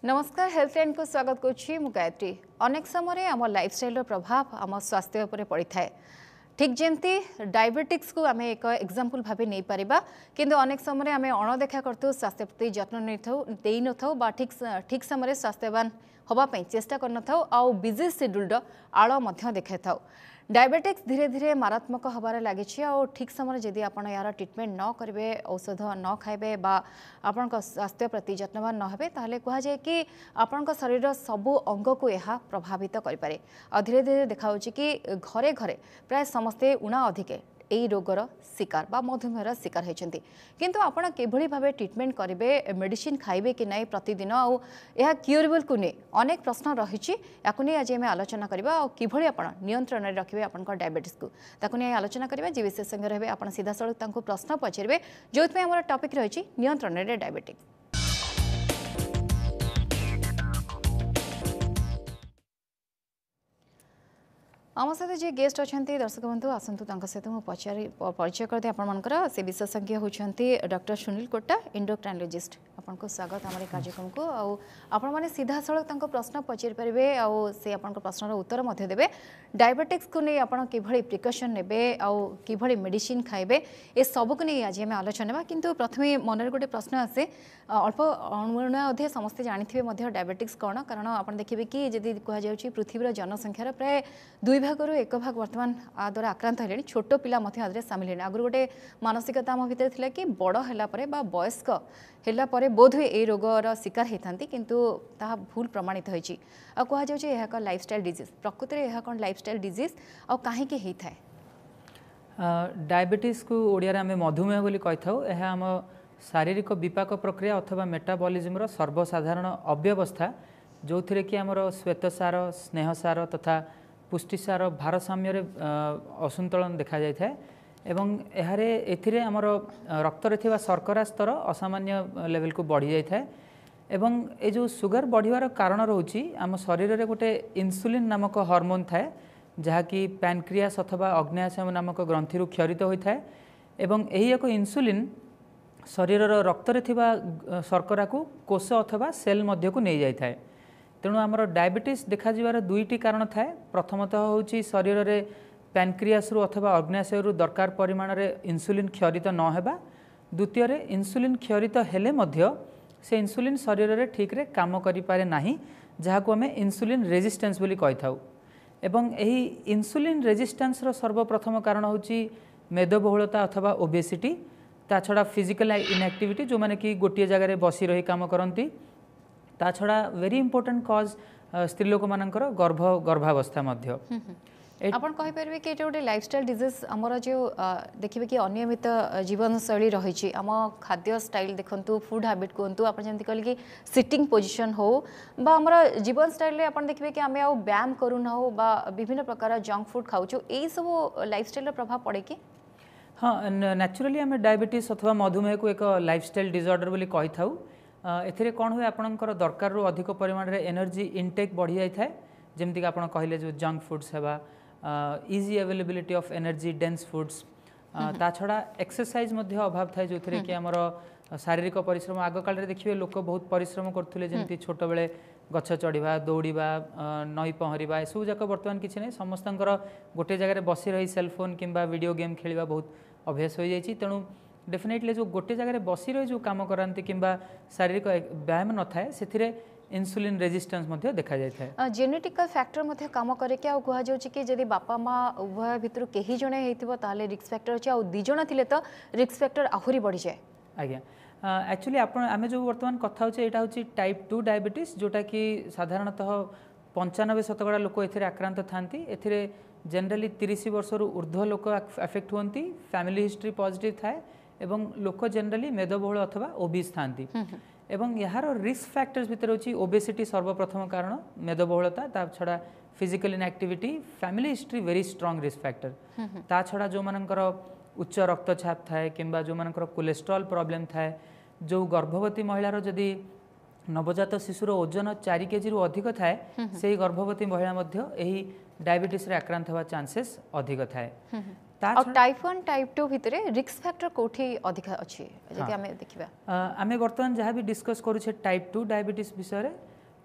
नमस्कार health line को स्वागत करुच्ची मु गायत्री। अनेक समय आम लाइफस्टाइल प्रभाव आम स्वास्थ्य उपर पड़ी था। ठीक जमती डायबिटिक्स को आम एक एग्जांपल भाव नहीं पारिबा, किंतु अनेक समय आम अणदेखा करथु स्वास्थ्य प्रति जत्न नहीं नथौ बा ठीक समय स्वास्थ्यवान होबापई चेष्टा करनथौ आउ बिजी शेड्यूल आड़ मध्य देखै थाउ। डायबिटिक्स धीरे धीरे मारात्मक हबार लगी और ठीक समय जदि आप यार ट्रिटमेंट न करेंगे, औषध न खाइबे बा आपण स्वास्थ्य प्रति जत्नवान न हेबे ताहले कहा जाए कि आपण शरीर सबु अंग को यह प्रभावित करें। और धीरे धीरे देखा कि घरे घरे प्राय समस्ते उणा अधिके यही रोगर शिकार बा मधुमेहर शिकार होती, किंतु आपण किभली भाबे ट्रीटमेंट करेंगे, मेडिसिन खाइबे कि नहीं प्रतिदिन आउ यह क्यूरेबल को नहीं अनेक प्रश्न रही। आज आम आलोचना करबा और किभली आपण नियंत्रण में रखिए आपण डायबिटीज को ताकू नहीं आलोचना करबा। जे विशेषज्ञ रहे आपण सीधा सड़क तांको प्रश्न पचारे जो आम टॉपिक रही नियंत्रण में डायबिटीज। आम सहित जी गेस्ट अच्छा दर्शक बंधु आसतु सहित मुझे परिचय करते आपर से विशेषज्ञ होती डॉक्टर सुनील कोटा एंडोक्राइनोलॉजिस्ट। आपको स्वागत आम कार्यक्रम को आपण सीधा सड़क प्रश्न पचारि पारे और से आप प्रश्नर उत्तर देवे। डायबिटिक्स को नहीं आप प्रिकसन ने कि मेडिसिन खाइबे ए सब को नहीं आज आम आलोचना। किंतु प्रथमे मन गोटे प्रश्न आसे अल्प अणुणा अधे समस्ते जानी डायबिटिक्स कौन, कारण आप देखिए कि जदि कहुच्छी पृथ्वीर जनसंख्यार प्राय 2 भागरू 1 भाग वर्तमान आ द्वारा आक्रांत है। छोट पिला सामिल है। आगु गोटे मानसिकता आम भितर थिला कि बड़ है वयस्क है बोध हुए ये रोगर शिकार होती, किंतु ताहा भूल प्रमाणित होती। कह लाइफस्टाइल डिजीज प्रकृति में यह कौन लाइफस्टाइल डिजीज और कहीं होता है? डायबिटीज को ओडिया आम मधुमेह बोली कही था। यह आम शारीरिक विपाक प्रक्रिया अथवा मेटाबॉलिज्म सर्वसाधारण अव्यवस्था जो थी कि आमर श्वेतसार स्नेहसार तथा पुष्टिसार भारसाम्य असंतुलन देखा जाए था। एवं एथिरे आमर रक्त रे शर्करा स्तर असामान्य लेवल को बढ़ी जाए था। एवं ये जो सुगर बढ़िवार कारण रोची आम शरीर में गोटे इन्सुलिन नामक हार्मोन थाए जहाँकि पैनक्रियास अथवा अग्नाशय नामक ग्रंथि क्षरित होता है। एवं यही एक इन्सुलिन शरीर रक्त रे शर्करा को कोष अथवा सेल मध्य को नहीं जाए था। तेणु आमर डायबिटीज देखा जीवार 2टी कारण थाए। प्रथमतः होची शरीर रे पैनक्रियास अथवा अग्नाशय दरकार परिमाण रे इन्सुलिन क्षरित न हेबा। द्वितीय रे इन्सुलिन क्षरित हेले मध्य से इन्सुलिन शरीर रे ठीक रे काम करि पारे नाही, जहाको आमे इन्सुलिन रेजिस्टेंस बोली कहि थाउ। एवं एही इन्सुलिन रेजिस्टेंस रो सर्वप्रथम कारण होची मेदबहुलता अथवा ओबेसिटी। ता छड़ा फिजिकल इनएक्टिविटी जो माने कि गोटे जगह बसी रही काम करती। ता छड़ा वेरी इंपोर्टेंट कॉज स्त्री लोक मानकर गर्भावस्था मध्य। आपण कहि परबे कि एटा गोटे लाइफस्टाइल डिजीज हमर जो देखिबे कि अनियमित जीवन शैली रही आम खाद्य स्टाइल देखंतु फूड हैबिट कहतु आप जमी कहले कि सिटिंग पोजिशन हो बा हमर जीवन स्टाइल रे आपण देखिबे कि आमे आ व्यायाम करू ना हो बा विभिन्न प्रकार जंक फूड खाउछु एई सब लाइफस्टाइल रो प्रभाव पड़े कि? हाँ, नेचुरली आम डायबिटीज अथवा मधुमेह को एक लाइफस्टाइल डिसऑर्डर बोली कहि थाउ। एथिरे कौन हुए आपणकर दरकार रो अधिक परिमाण रे एनर्जी इनटेक बढ़ी जाय थाए। जेमति कि आपण कहले जो जंक फूड्स हेबा easy availability of energy dense foods. ता छड़ा एक्सरसाइज मध्य अभाव थाए जो थरे कि हमर शारीरिक परिश्रम आग काल रे देखिबे लोक बहुत परिश्रम करथुले जेमति छोट बेले गछ चढ़ा दौड़ा नई पहरवा एसबू जाक बर्तमान किसी नहीं। समस्तंकर गोटे जगह बसी रही सेलफोन किंबा वीडियो गेम खेलवा बहुत अभ्यास हो जाइए। तेणु डेफिनेटली जो गोटे जगह बसी रही जो काम कराती किंबा शारीरिक व्यायाम न थाए से इन्सुलिन रेजिस्टेंस मध्य देखा जाए। जेनेटिकल फैक्टर मध्य काम करे कि कह जाउछि कि जदि बापा माँ उभय भितर कहीं जणे हेतिबो ताले रिस्क फैक्टर अछि आ 2 जण थिले तो रिस्क फैक्टर आहुरी बढ़ी जाए। आज्ञा एक्चुअली आम जो बर्तमान कथा होचे एटा होची टाइप 2 डायबिटीज जोटा कि साधारणतः 95% लोक एथिरे आक्रांत थांती। एथिरे जनरली 30 वर्ष ऊर्ध्व लोक अफेक्ट होती। फैमिली हिस्ट्री पॉजिटिव थाए एवं लोक जनरली मेदबहुल अथवा ओबीस थांती। एवं यार रिस्क फैक्टर्स भितर होची ओबेसिटी सर्वप्रथम कारण, मेदबहुलता, ता छड़ा physical inactivity, family history very strong risk factor. ता छड़ा जो मानकर उच्च रक्तचाप थाए किंबा जो मानकर कोलेस्ट्रॉल प्रॉब्लम थाए, जो गर्भवती महिलार जदि नवजात शिशुर ओजन 4 केजी रु अधिक थाए से गर्भवती महिला मध्य एही डायबिटीज रे आक्रांत होवा चांसेस अधिक थाए। टाइप 1 टाइप 2 भितर रिस्क फैक्टर कोठी अधिक अछि जदि हमें देखिबा? आमे वर्तमान जहाँ भी डिस्कस करूछे टाइप 2 डायबिटीज विषय रे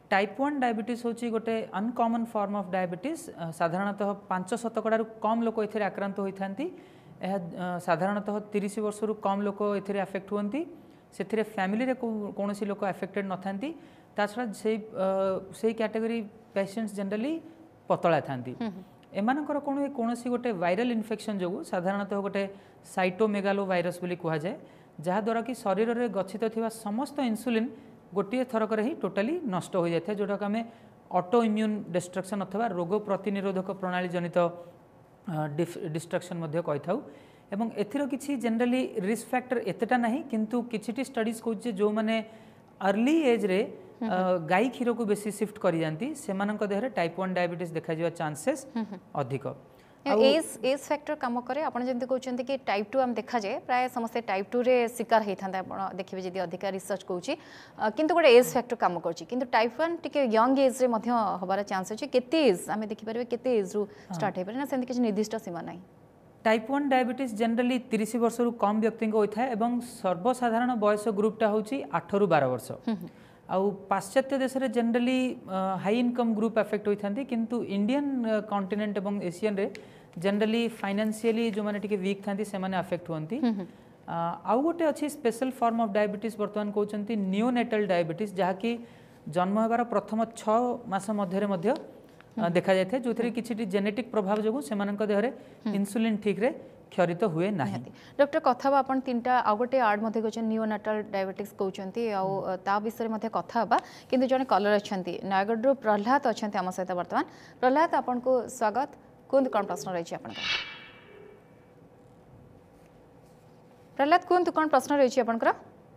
टाइप 1 डायबिटीज होची गोटे अनकॉमन फॉर्म ऑफ डायबिटीज साधारणतः 5% कम लोक एथिरे आक्रांत होइथांती साधारणतः 30 वर्ष रु कम लोक एथिरे अफेक्ट होती से फैमिली रे कौन लोक अफेक्टेड न था छड़ा से कैटेगरी पेशेंट्स जनरली पतला था एमानकर कौन गोटे वायरल इन्फेक्शन जो साधारणतः गोटे साइटोमेगालो वायरस बोली कह जाए जहाद्वारा कि शरीर में गच्छित थिबा समस्त इन्सुलिन गोटे थरक ही टोटाली नष्ट हो जाए जोटा आम ऑटो इम्यून डिस्ट्रक्शन अथवा रोग प्रतिनिरोधक प्रणाली जनित डिस्ट्रक्शन कही था एवं एथिरो किछि जनरली रिस्क फैक्टर एतेटा नहीं किंतु किछि स्टडीज कहूँ जो मैंने अर्ली एज रे गाई क्षीर को बेसी शिफ्ट कर जाती से देहरे टाइप 1 डायबिटीज देखा जा चांसेस अधिक एज फैक्टर काम करे आपण जंती कहउछन्ती कि टाइप 2 हम देखा जाए प्राय समस्त टाइप 2 रे शिकार हेथांता आपण देखिबे जदी अधिका रिसर्च कहउची किंतु गोटे एज फैक्टर काम करची किंतु टाइप 1 टिके यंग एज रे मध्य होबार चांस अछि केते एज हम देखि परबे केते एज रु स्टार्ट हे परे ना सेंति किछ निर्दिष्ट सीमा नाही टाइप 1 डायबिटीज जनरली 30 वर्ष रु कम व्यक्ति को होता है एवं सर्वसाधारण बयस ग्रुपटा होची 8 रु 12 वर्ष आउ पाश्चात्य देश रे generally high income group affect होइथांती किंतु इंडियन कॉन्टिनेंट एवं एशियन रे जनरली फाइनेंशियली जो माने टिके वीक थांती से माने अफेक्ट होंती आउ गोटे अच्छी स्पेशल फॉर्म ऑफ डायबिटीज बर्तमान कहउचंती नियोनेटल डायबिटीज जहा कि जन्म हेबार प्रथम 6 मास मध्य मध्य देखा जाए थे जो किसी जेनेटिक प्रभाव जो से देहरे इन्सुलिन ठीक रे क्षरित हुए नहीं डॉक्टर कथा आपण तीनटा आ गोटे आर्ड मध्ये कहछन नियोनाटल डायबिटिक्स कहउचंती आ ता विषय मध्ये कथा बा किंतु जने कलर अछंती नयगढ़ प्रहलाद अछंती हम सहित वर्तमान प्रहलाद आपण को स्वागत कोन प्रश्न रही आपण प्रहलाद कोन प्रश्न रही आपनकर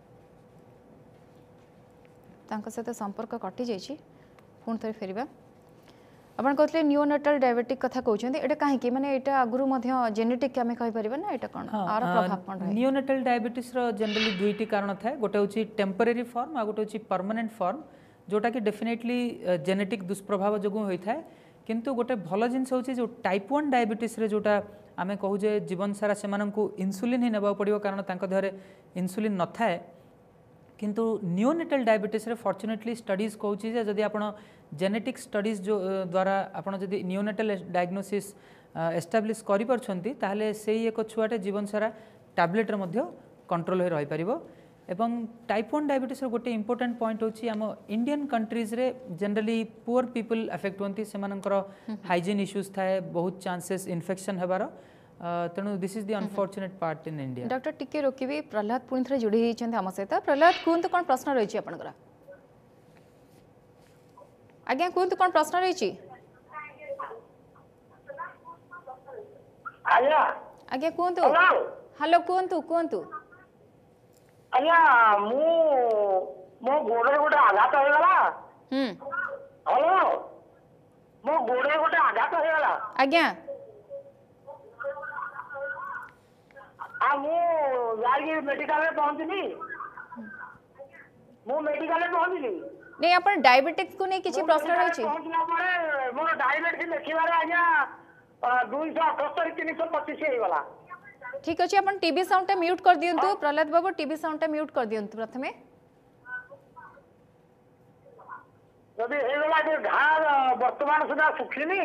तांको सहित संपर्क कटि जाइछि पुन थरे फेरिबा आपण कहते नियोनाटल डायबिटिक कथा कहते एटा कहीं माने एटा आगुरु मध्य जेनेटिक आमे कहि परिबा ना एटा कोन आर प्रभाव कोन रहे नियोनाटल डायबिटिस रो जनरली दुईटी कारण थाए गोटे होची टेम्परेरी फॉर्म आ गोटे होची परमानेंट फॉर्म जोटा कि डेफिनेटली जेनेटिक दुष्प्रभाव जगु होई थाए किंतु गोटे भल जिनस होची जो टाइप 1 डायबिटिस रे जोटा आमे कहू जे जीवन सारा से माननकु इन्सुलिन ही नेबा पड़िबो कारण तांको देहरे इन्सुलिन न थाए किंतु नियोनेटल डायबिटीज रे फॉर्चुनेटली स्टडीज कहूँ जदि आप जेनेटिक स्टडीज जो द्वारा आप जदि नियोनेटल डायग्नोसिस एस्टाब्लिश करिपरछंती ताहले सेही एक छुआटे जीवन सारा टैबलेट रे मध्य कंट्रोल हो रही पारिबो एवं टाइप 1 डायबिटीज रो गोटे इंपोर्टेंट पॉइंट होची आम इंडियन कंट्रीज रे जनरली पुअर पीपल अफेक्ट होंती सेमानकर हाइजीन इश्यूज थाए बहुत चांसेस इन्फेक्शन हेबार तेणु this is the unfortunate part in India doctor टिके रोकिबे प्रहलाद पुणी थे जोड़ी होइछन्ते हम सहित प्रहलाद कोन तो कोन प्रश्न रही आपनकर आज्ञा कोन तो कोन प्रश्न रही आज्ञा कोन तो हेलो कोन तो आज्ञा मो गोड़े गोटे आघात हो गला हेलो मो गोड़े गोटे आघात हो गला आज्ञा मु मेडिकल में पहुंचली मु मेडिकल में पहुंचली नहीं अपन डायबिटिक्स को नहीं किछि प्रश्न रही छी पहुंचला परे मोर डायबिटिक्स देखिबारे आज्ञा 278 325 हे गला ठीक अछि अपन टीवी साउंड म्यूट कर दियंतु प्रहलाद बाबू टीवी साउंड म्यूट कर दियंतु प्रथमे जदि हे गला जे घा वर्तमान सुधा सुखिनी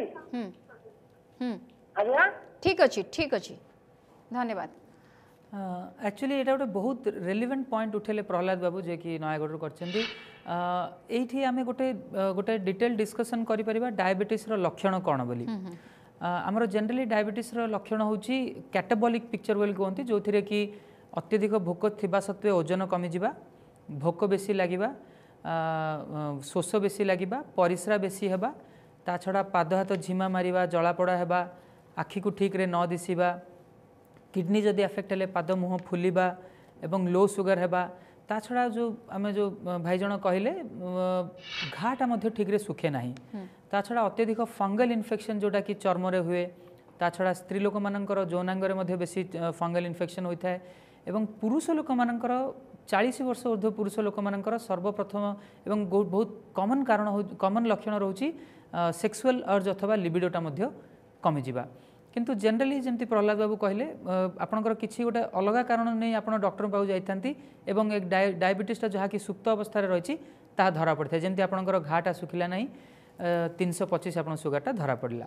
आज्ञा ठीक अछि धन्यवाद एक्चुअली एटा गोटे बहुत रेलिवेंट पॉइंट उठेले प्रहलाद बाबू जे कि नयागढ़ करछन्ती एठी आमे गोटे डिटेल डिस्कशन करि परिबा डायबिटीज रो लक्षण कोन बोली हमरो जनरली डायबिटीज रो लक्षण होची कैटाबॉलिक पिक्चर बोली कहंती जोथिरे कि अत्यधिक भोक थिबा सत्वे ओजन कमी जिबा भोक बेसी लागिबा शोष बेसी लागिबा परिश्रा बेसी हेबा ता छडा पाद हाथ झिमा मारिबा जलापड़ा हेबा आखि को ठीक रे न दिसिबा किडनी जदि अफेक्ट हेले पाद मुह फुलिबा एवं लो सुगर हेबा ता छड़ा जो आमे जो भाई जन कहले घाटा मध्य ठीक रे सुखे नाही ता छड़ा अत्यधिक फंगल इन्फेक्शन जोटा कि चर्म रे हुए ता छड़ा स्त्री लोक मानकर यौनांग रे मध्य बेसी फंगल इन्फेक्शन होता है एवं पुरुष लोक मानकर 40 वर्ष ऊर्ध्व पुरुष लोक मानकर सर्वप्रथम एवं बहुत कॉमन कारण कॉमन लक्षण रहउची सेक्सुअल अर्ज अथवा लिबिडोटा मध्य कमी जिबा किंतु जनरली जमती प्रहलाद बाबू कहले आपणकर किसी गोटे अलग कारण नहीं आप डॉक्टर पाक जाइथांती एवं एक डायबिटीसटा जहाँ कि सुप्त अवस्था रही ता धरा पड़ता है जमती आपणकर घाटा सुखिला नहीं 325 आप सुगारटा धरा पड़ा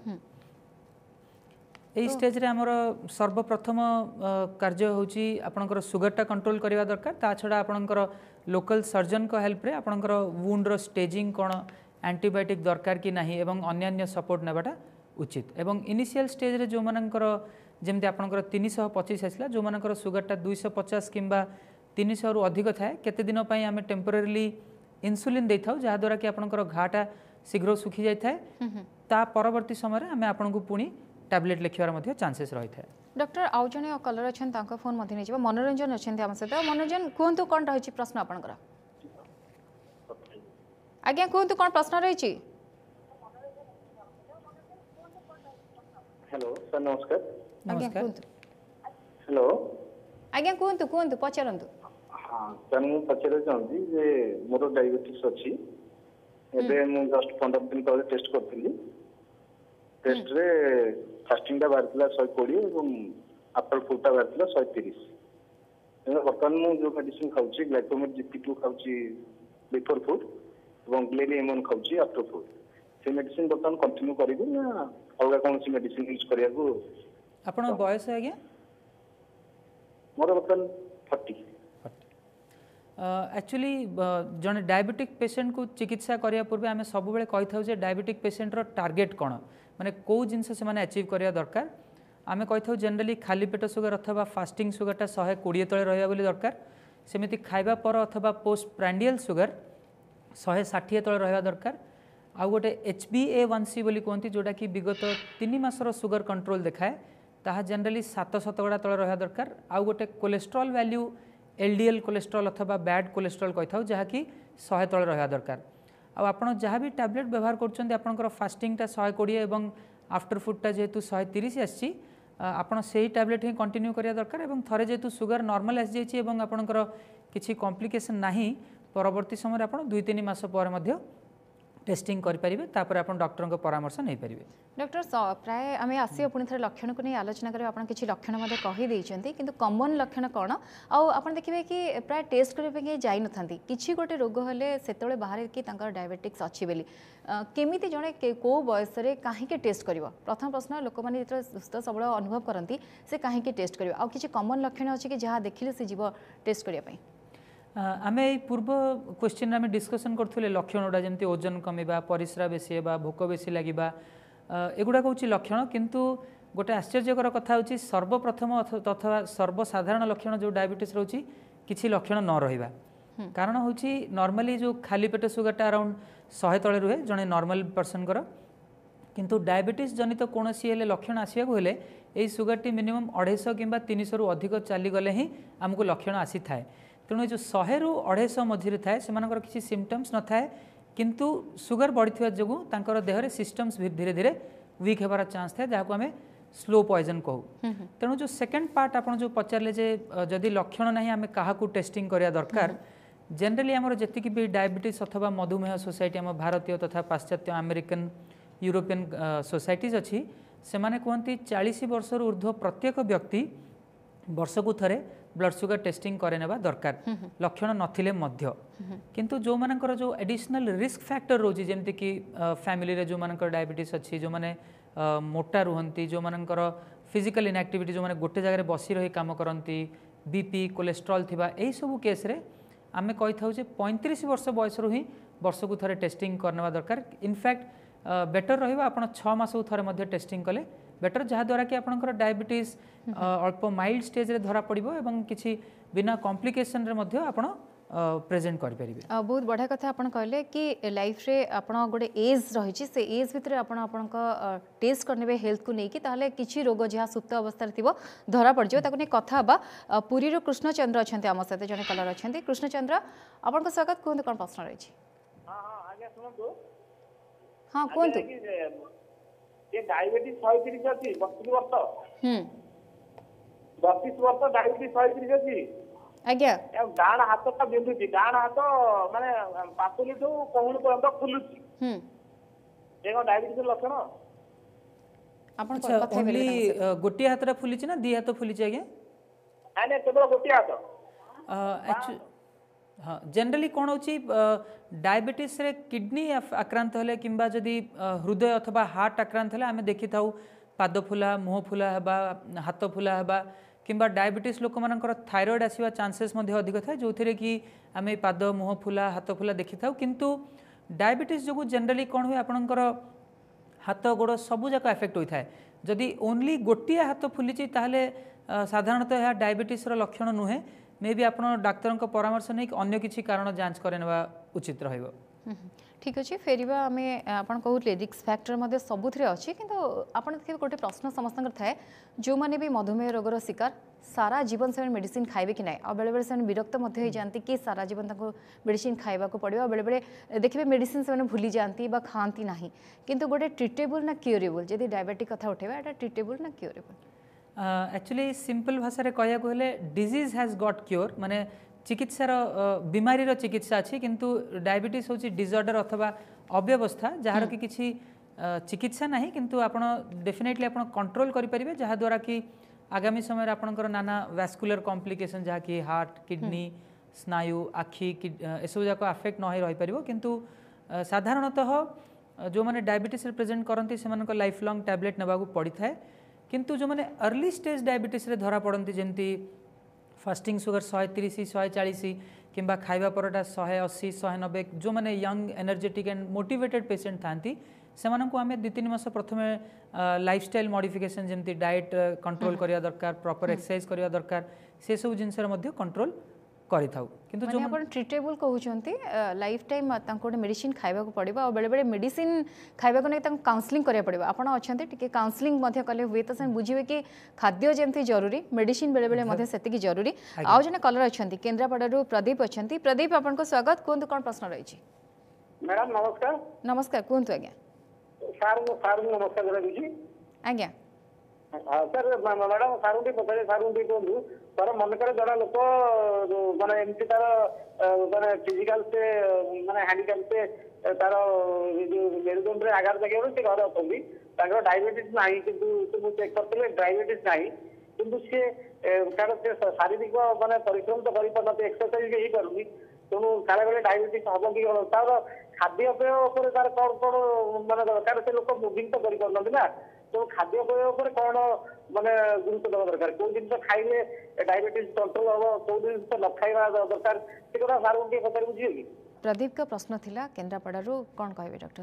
यही स्टेज रे आमर सर्वप्रथम कार्य होची आपणकर सुगरटा कंट्रोल करवा दरकार ता छड़ा आपणकर लोकल सर्जन को हेल्प रे आपणकर वुंड रो स्टेजिंग कोन एंटीबायोटिक दरकार कि नाही एवं अन्य सपोर्ट नेबाटा उचित एवं इनिशियल स्टेज रे जो मानकर जेमती आपणकर 325 आसला जो मानकर सुगरटा 250 किंबा 300 रु अधिक थाए केते दिन पई आमे टेम्परेरीली इंसुलिन देथाउ जहा द्वारा कि आपणकर घाटा शीघ्र सुखी जाय थाए ता परवर्ती समय रे आमे आपणकु पुनी टैबलेट लिखिबार मध्ये चांसेस रही थाए डॉक्टर आउ जने कलर अछन तांका फोन मध्ये नै जेबा मनोरंजन अछन हम सहित मनोरंजन कोंतु कोन रही प्रश्न आपनकर आज्ञा कोंतु कोन प्रश्न रही हेलो सर नमस्कार आज्ञा कोंतु हेलो आज्ञा कोंतु कोंतु पचारंतु हाँ सर मु पचारे चाहूँगी जे मोर डायबिटीज अच्छी एबे मु जस्ट 15 दिन तले टेस्ट करथिली टेस्ट रे फास्टिंग टा बारथिला 120 एवं आफ्टर फूड टा बारथिला 130 एबे वर्तमान मु जो मेडिसिन खाउची ग्लाइकोमेट GP2 खाउची बिफोर फूड एवं ग्लेनियमन खाउची आफ्टर फूड से मेडिसिन वर्तमान कंटिन्यू करिबी ना अलग कौन सी मेडिसिन यूज करिया को आपण बयस आज्ञा मोर वर्तमान 40 एक्चुअली जन डायबिटिक पेशेंट को चिकित्सा करिया पूर्वे आमे सब बेले कहि थाउ जे डायबिटिक पेशेंट रो टार्गेट कोन माने को जिंस से माने अचीव करिया दरकार आमे कहि थाउ जनरली खाली पेट सुगर अथवा फास्टिंग सुगरटा 120 तले रहया बोली दरकार सेमिति खाइबा पर अथवा पोस्ट प्रांडियल सुगर 160 तले रहया दरकार आ गोटे HbA1c बोली कहती जोटा कि विगत 3 मासर सुगर कंट्रोल देखाए ताहा जनरली 700 तले रहया दरकार आ गोटे कोलेस्ट्रॉल वैल्यू LDL कोलेस्ट्रॉल अथवा बैड कोलेस्ट्रॉल कहि थाउ जहा कि 100 तले रहया दरकार आपण जहाँ भी टैबलेट व्यवहार कर आपंकर फास्टिंगटा 120 एवं आफ्टर फूडटा जेहेतु 130 आसी आपण से टैबलेट ही कंटिन्यू करिया दरकार एवं थरे जेहेतु सुगर नॉर्मल आसी जाइए एवं आपंकर किसी कॉम्प्लिकेशन नहीं परवर्ती समय आपण 2-3 मास पर मध्य टेस्टिंग करें तापर आप डॉक्टर को परामर्श नहीं पारे डॉक्टर प्राय आम आसो पुणी थे लक्षण को नहीं आलोचना करें आप किसी लक्षण कहीदे कि कमन लक्षण कौन आप देखिए कि प्राय टेस्ट करने जाई न था किसी गोटे रोग हेले से बाहर कि डायबिटिक्स अच्छी बोली केमी जड़े कौ बयस कहीं टेस्ट कर प्रथम प्रश्न लोक मैंने जो सुस्थ सबल अनुभव करती से कहीं टेस्ट कर आ किसी कमन लक्षण अच्छी कि जहाँ देखिले से जीव टेस्ट करने आमे पूर्व क्वेश्चन आमे डिस्कशन करथुले लक्षण गुड़ा जमती ओजन कमिबा परिश्रा बेसी हेबा भोक बेसी लागिबा एगुड़ा हूँ लक्षण किंतु गोटे आश्चर्यकर कथा होची सर्वप्रथम अथवा सर्वसाधारण लक्षण जो डायबिटीज रोची किसी लक्षण न रहिबा कारण होची नॉर्मली जो खाली पेट सुगरटा अराउंड 100 तले रुहे जने नॉर्मल पर्सन कर किंतु डायबिटीज जनित कौन सी लक्षण आसवा हेले यही सुगरटी मिनिमम 250 किंबा 300 रु अधिक चलीगले ही आमको लक्षण आसी थाए तेणु जो 100 रु 250 मझे थाए से किसी सिम्पटम्स न थाए किंतु सुगर बढ़ी जो देहरे सिस्टम्स धीरे धीरे वीक होबार चान्स थाए जहाँ आम स्लो पॉइजन कहू तेणु जो सेकेंड पार्ट आप जो पचारे जे जदि लक्षण ना आम क्या टेस्टिंग करिया दरकार जनरली आमर जी भी डायबिटीज अथवा मधुमेह सोसाइटी आम भारतीय तथा पाश्चात्य अमेरिकन यूरोपियन सोसाइटीज अच्छी से माने कहती 40 वर्ष ऊर्ध्व प्रत्येक व्यक्ति वर्ष को थरे ब्लड सुगर टेस्टिंग करे नेबा दरकार लक्षण नथिले मध्य किंतु जो मानकर जो एडिशनल रिस्क फैक्टर रोजी जेमति कि फैमिली रे जो मानकर डायबिटीज अच्छी जो माने मोटा रुहंती जो मानकर फिजिकल इनएक्टिविटी जो माने गोटे जगह बसी रही काम करती बीपी कोलेस्ट्रॉल थिबा एही सब केस रे आमे कहि थाउ जे 35 वर्ष बयस रु ही वर्ष को थरे टेस्टिंग करनेबा दरकार इनफैक्ट बेटर रहिबा आपण 6 मास को थरे मध्य टेस्टिंग कले बेटर जहाँ द्वारा कि आपनकर डायबिटीज अल्प माइल्ड स्टेज रे धरा पड़िबो एवं किछि बिना कॉम्प्लिकेशन रे मध्य आपण प्रेजेंट कर परिबे बहुत बढ़िया कथा आपण कहले कि लाइफ रे आपण गोटे एज रही से एज भितर आपण टेस्ट करने हेल्थ को लेकिन ताहले किछि रोग जहाँ सुप्त अवस्था थिबो धरा पड़ जाओ ताको ने कथा बा पुरी रो कृष्णचंद्र अछंती आम सहित जने कलर अछंती कृष्णचंद्र आपण को स्वागत कोन कोन प्रश्न रही हां हां आगे सुनतो हां कोन ये डायबिटीज 130 अछि 32 वर्ष 32 वर्ष डायबिटीज 130 अछि आज्ञा डाण हाथ का बिंदुची डाण हाथ माने पापुली तो कहून पर्यंत फुलुची देखो डायबिटीज लक्षण आपण अच्छा କଥା ओनली हेबे गोटे हाथ फुली ना दी हाथ फुली आज्ञा नहीं केवल गोटे हाथ हाँ जनरली कौन होची डायबिटीज रे किडनी आक्रांत हेले किंबा जदि हृदय अथवा हार्ट आक्रांत हेले आमे देखि थाउ पाद फुला मुह फुला हेबा हाथ फुला हेबा किंबा डायबिटीज लोक मानकर थायराइड आसीबा चांसेस मध्ये अधिक थाए जो थिरे कि आमे पाद मुह फुला हाथ फुला देखि थाउ किंतु डायबिटीज जो जनरली कौन हुए आपणकर हाथ गोड़ सबू जाक एफेक्ट होता है जदि ओनली गोटे हाथ फुली ताहले साधारणतः यह डायबिटीज लक्षण नुहे मे भी आप डाक्तर परामर्श नहीं अन्य किसी कारण जांच करने उचित रहिबो ठीक अच्छे फेरवा आम आप कहते रिस्क फैक्टर सबुथ अच्छी कि आप देखिए गोटे प्रश्न समस्त थाए जो मैंने भी मधुमेह रोगर शिकार सारा जीवन से मेडिसिन खाइबे कि ना बेले बेले से विरक्त हो जाती कि सारा जीवन मेडिसिन खाइबा को पड़ो बेले बेले देखिए मेडिसिन से भूली जाती खाती ना किंतु गोटे ट्रिटेबल ना क्यूरेबल जब डायबिटिक कथा उठेबा एटा ट्रिटेबल ना क्यूरेबल एक्चुअली सिंपल भाषा रे कहया को हेले डिजीज हैज गॉट क्योर माने चिकित्सार बीमारीर चिकित्सा अच्छी किंतु डायबिटीज होची डिसऑर्डर अथवा अव्यवस्था जहार कि किसी चिकित्सा नहीं किंतु आपण डेफिनेटली आपण कंट्रोल करि परिबे जहा द्वारा कि आगामी समय आपणकर नाना वैस्कुलर कॉम्प्लिकेशन जहा कि हार्ट किडनी स्नायु आखि एसबू जाक अफेक्ट न रही पारिबो किंतु साधारणतः जो माने डायबिटीज प्रेजेंट करती से लाइफ लॉन्ग टैबलेट नेबाकू पड़ी थाए किंतु जो माने अर्ली स्टेज डायबिटीज रे धरा पड़ती जमती फास्टिंग सुगर 130 140 किंबा खाइबा परटा 180 190 जो माने young energetic and motivated patient थांती से आम 2-3 मास प्रथम लाइफस्टाइल मॉडिफिकेशन जमती डाइट कंट्रोल करिया दरकार प्रॉपर एक्सरसाइज करिया दरकार से सब जिनस कंट्रोल करि थाउ किंतु जो आपण ट्रिटेबल कहउचंती लाइफ टाइम तांको मेडिसिन खाइबा को पड़िबा और बेले बेले मेडिसिन खाइबा को नै तांको काउंसलिंग करिया पड़िबा आपण अछंती टिके काउंसलिंग मध्ये कले हुए त से बुझिबे कि खाद्य जेमती जरूरी मेडिसिन बेले बेले मध्ये सेति की जरूरी आउ जने कलर अछंती केंद्रापड़ारू प्रदीप अछंती प्रदीप आपण को स्वागत कोन कोन प्रश्न रही छी मैडम नमस्कार नमस्कार कोन आज्ञा सार नमस्कार रही आज्ञा सर मैडम सारू पचारे सारू कहूँ सर मनकर जड़ा लोक माने एमती तार माने फिजिकल से माने हैंडिकैप से तार जो मेरुदंड रे आघात लगे से घर अछंती ताकर डायबिटीज नाही किंतु मु चेक करते डायबिटीज नाही किंतु से तार से शारीरिक माने परिश्रम तो करि पड़ते एक्सरसाइज ही करूनी तेणु सारा बेले डायबिटीज हम कि तार खाद्यपेय उपर तार कौन कौन माने दरकार से लोक मुविंग तो करि पड़नते ना तो खाद्यपेय उपर कौन माने गुरुत्व देवा दरकार कौन जिन खाइले डायबिटीज कंट्रोल हम कौन जिन न खाइबा दरकार से कथा सार उनके पचार बुझिए कि प्रदीप का प्रश्न थिला केंद्रापड़ारू कौन कहबे डॉक्टर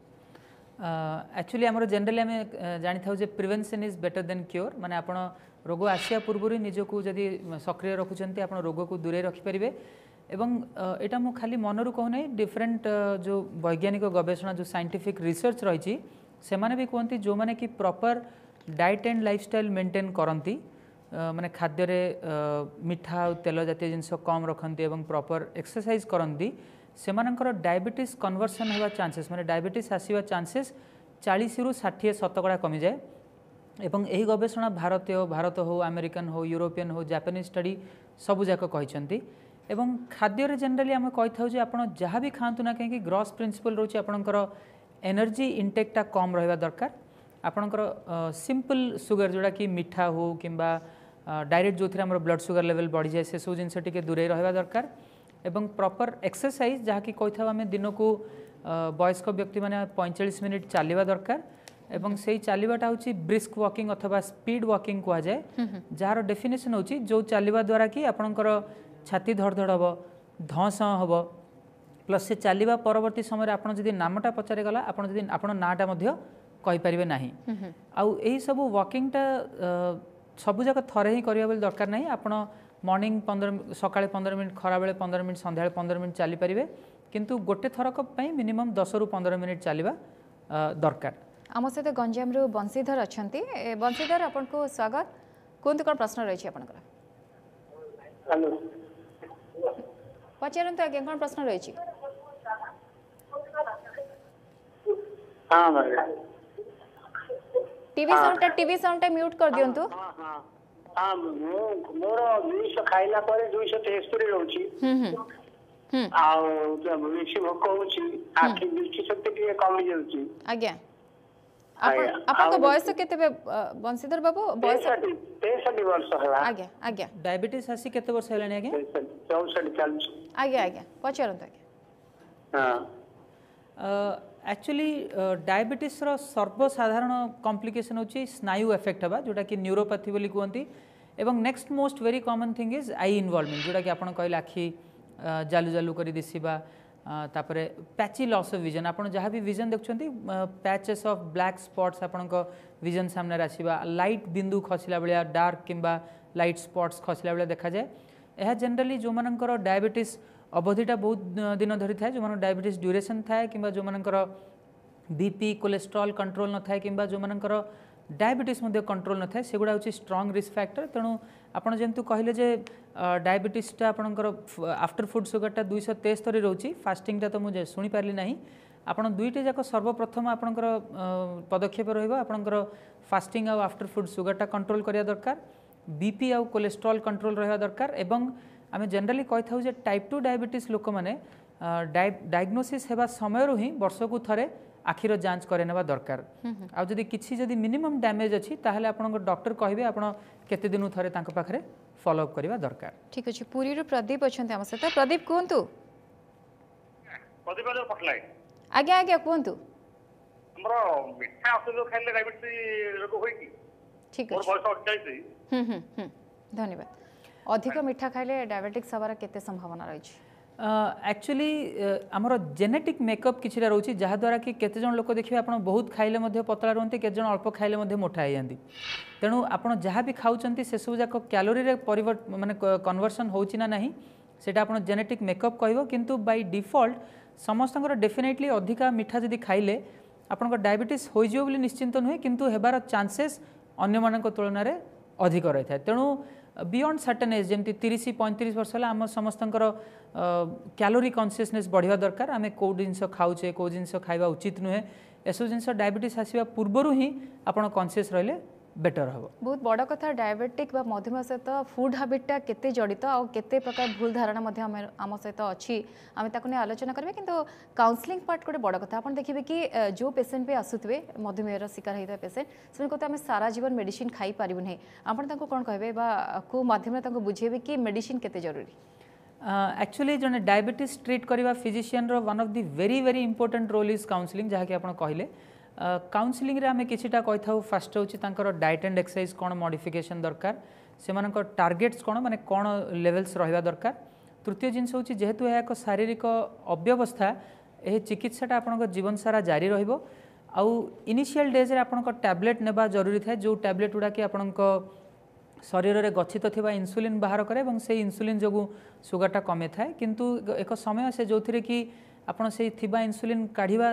तांको एक्चुअली आमर जनरली आम जानी था prevention is better than cure माने आपण रोग आसिया पूर्व निजको जदि सक्रिय रखुंट आप रोग को दूरे रखिपारे एवं एटा मु खाली मनरू कहूना डिफरेंट जो वैज्ञानिक गवेषणा जो साइंटिफिक रिसर्च रही से माने भी कहती जो माने कि proper diet and lifestyle maintain करती माने खाद्य रे मिठा तेल जातीय जिनस कम रखती एवं प्रॉपर एक्सरसाइज करती से डायबिटीज कन्वर्सन होगा चांसेस माने डायबिटीज आसवा चांसेस 40 रु 60% कमी जाए एवं यही गवेषणा भारत हो अमेरिकन हो यूरोपियन हो जापानीज स्टडी सबूक कहते एवं खाद्य जनरली आम कही था आप जहाँ भी खातु ना कहीं ग्रॉस प्रिंसिपल रोचे आपणकर एनर्जी इंटेक्टा कम रहा दरकार आपणकर सिंपल सुगर जोड़ा कि मिठा हो किंबा डायरेक्ट जो थी ब्लड सुगर लेवल बढ़ी जाए से सब जिनस टी दूरे रहा दरकार एवं प्रॉपर एक्सरसाइज जहाँ कि कही था आम दिन को वयस्क व्यक्ति मैंने 45 मिनिट चलवा दरकार एवं से चलवाटा हूँ ब्रिस्क वॉकिंग अथवा स्पीड वॉकिंग कह जाए जार डेफिनेशन हूँ जो चलवा द्वारा कि आपणकर छाती धड़धड़ हम धस हम प्लस से चलवा परवर्ती समय आपड़ जब नामटा पचारे गला आपड़ नाटा कहींपारे ना आउ यही सब वॉकिंगटा सबूक थरे ही करवा दरकार ना आप मॉर्निंग 15 सकाळे 15 मिनिट खरा बेले 15 मिनिट संध्या 15 मिनिट चली पारे किंतु गोटे थरक मिनिमम 10 रु 15 मिनिट चलवा दरकार आम सहित गंजाम रु बंशीधर अच्छा बंशीधर आपन को स्वागत कौन कौन प्रश्न रही आपनकर पचारंतु आगे कौन प्रश्न रही टीवी साउंड म्यूट कर दियंतु हां मोर 200 खाइला पर 273 रहउची आ बेसी भोक होउची आखि दृष्टि शक्ति के कमी जाउची आज्ञा आपन बयस केते बंशीधर बाबू बयस 63 वर्ष है आज्ञा आज्ञा डायबिटीज आसी केते वर्ष हेलानी आज्ञा 64 40 आज्ञा आज्ञा पचारंत आज्ञा एक्चुअली डायबिटीज रो सर्वसाधारण कॉम्प्लिकेशन होची स्नायु इफेक्ट हबा जोटा कि न्यूरोपैथी बोली कहती एवं next most very common thing is eye involvement जोटा कि आपन कहले आखि जालू जालू करी दिसिबा तापरे पैची लॉस ऑफ विजन आपन जहाँ भी विजन देखछंती पैचेस ऑफ ब्लैक स्पॉट्स आपन को विजन सामने आसीबा लाइट बिंदु खसिला बेलिया डार्क किंबा लाइट स्पॉट्स खसिला बेलिया देखा जाए यह जनरली जो मानकर डायबिटीज अवधिटा बहुत दिन धरी थाए जो डायबिटीज ड्यूरेशन थाए कि जो मानकर बीपी कोलेस्ट्रॉल कंट्रोल न थाए कि जो मानकर डायबिटीज कंट्रोल न थाए सेगुड़ा हूँ स्ट्रंग रिस्क फैक्टर तेणु आपड़ जंतु कहले जे डायबिटीजटा आपणकर आफ्टर फुड सुगरटा 273 रोचे फास्टिंगटा तो मुझे शुणी पारि ना आप दुईटे जाक सर्वप्रथम आपणकर पदक्षेप रहा फास्टिंग आउ आफ्टर फुड सुगरटा कंट्रोल करिया दरकार बीपी आउ कोलेस्ट्रॉल कंट्रोल रहा दरकार एवं आम जनरली कही था जे टाइप 2 डायबिटीज लोक मैंने डायग्नोसिस होगा समय ही वर्ष को थरे आखिर जांच करनेबा दरकार आ जदि किछि जदि मिनिमम डैमेज अछि ताहले आपन डॉक्टर कहबे आपन केते दिनु थरे तांक पाखरे फॉलो अप करबा दरकार। ठीक अछि पुरी रो प्रदीप अछन्ते हम सहित प्रदीप कोंतु प्रदीप रो पटलाई आज्ञा आज्ञा कोंतु हमरो मिठा औषध खाइले डायबिटीज रोग होई की ठीक और अछि बयस 28 धन्यवाद अधिक मीठा खाइले डायबिटिक्स हबार केते संभावना रही एक्चुअली आमर जेनेटिक मेकअप किसी रोचे जहाद्वारा कि केते जन लोक देखिए आप बहुत खाइले पतला रुहति केते जन अल्प खाइले मोटा हो जाती तेणु आपड़ जहाँ भी खाऊँ से सब जाक क्यालोरी माने कन्वर्सन होची ना नहीं सेटा आपन जेनेटिक मेकअप कहबो किंतु बाय डिफॉल्ट समस्त डेफिनेटली अधिका मीठा जदि खाइले आपन डायबिटीज हो बोली निश्चिंत नुहे किंतु हेबार चांसेस अन्य मान तुलन में अधिक रही है तेणु बियॉन्ड सर्टेन एज जमी 30-35 वर्ष है आम समस्त कैलोरी कॉन्शियसनेस बढ़िया दरकार आम कौ जिन खाऊे कौ जिन खाइबा उचित नुहे एसब जिन डायबिटीज आसवा पूर्वर ही आप कॉन्शियस रहिले बेटर हम बहुत बड़ कथा डायबिटिक बा मधुमेह सहित फूड हाबिटा केते जड़ित आ केते प्रकार भूल धारणा आम सहित अच्छी आम ताकने आलोचना करेंगे किंतु काउंसलिंग पार्ट गोटे बड़ कथा आप देखिए कि जो पेसेंट भी आसुवे मधुमेह शिकार होता पेसेंट से कहते आम सारा जीवन मेडिसिन खाई पारू नहीं आपन कौन कहे को माध्यम बुझेबे कि मेडिसिन केते जरूरी एक्चुअली जने डायबिटीज ट्रीट करवा फिजिशियन रो one of the very very important role is counselling जहाँकि आप कहले काउंसलिंग रे आमे किछिटा कहि थाउ फर्स्ट होची तांकर डाइट एंड एक्सरसाइज कोन मॉडिफिकेशन दरकार सेमानकर टार्गेट्स कोन माने कोन लेवल्स रहिबा दरकार तृतीय जिंस होची जेहेतु यह एक शारीरिक अव्यवस्था ए चिकित्साटा आपनक जीवन सारा जारी रहिबो आउ इनिशियल डेज रे आपनक टैबलेट नेबा जरूरी थाए जो टैबलेट उडा कि आपनक शरीर में गच्छित थिबा इंसुलिन बाहर करे और से इंसुलिन जो सुगरटा कमे थाए किंतु एक समय से जो थी कि आपन से थिबा इंसुलिन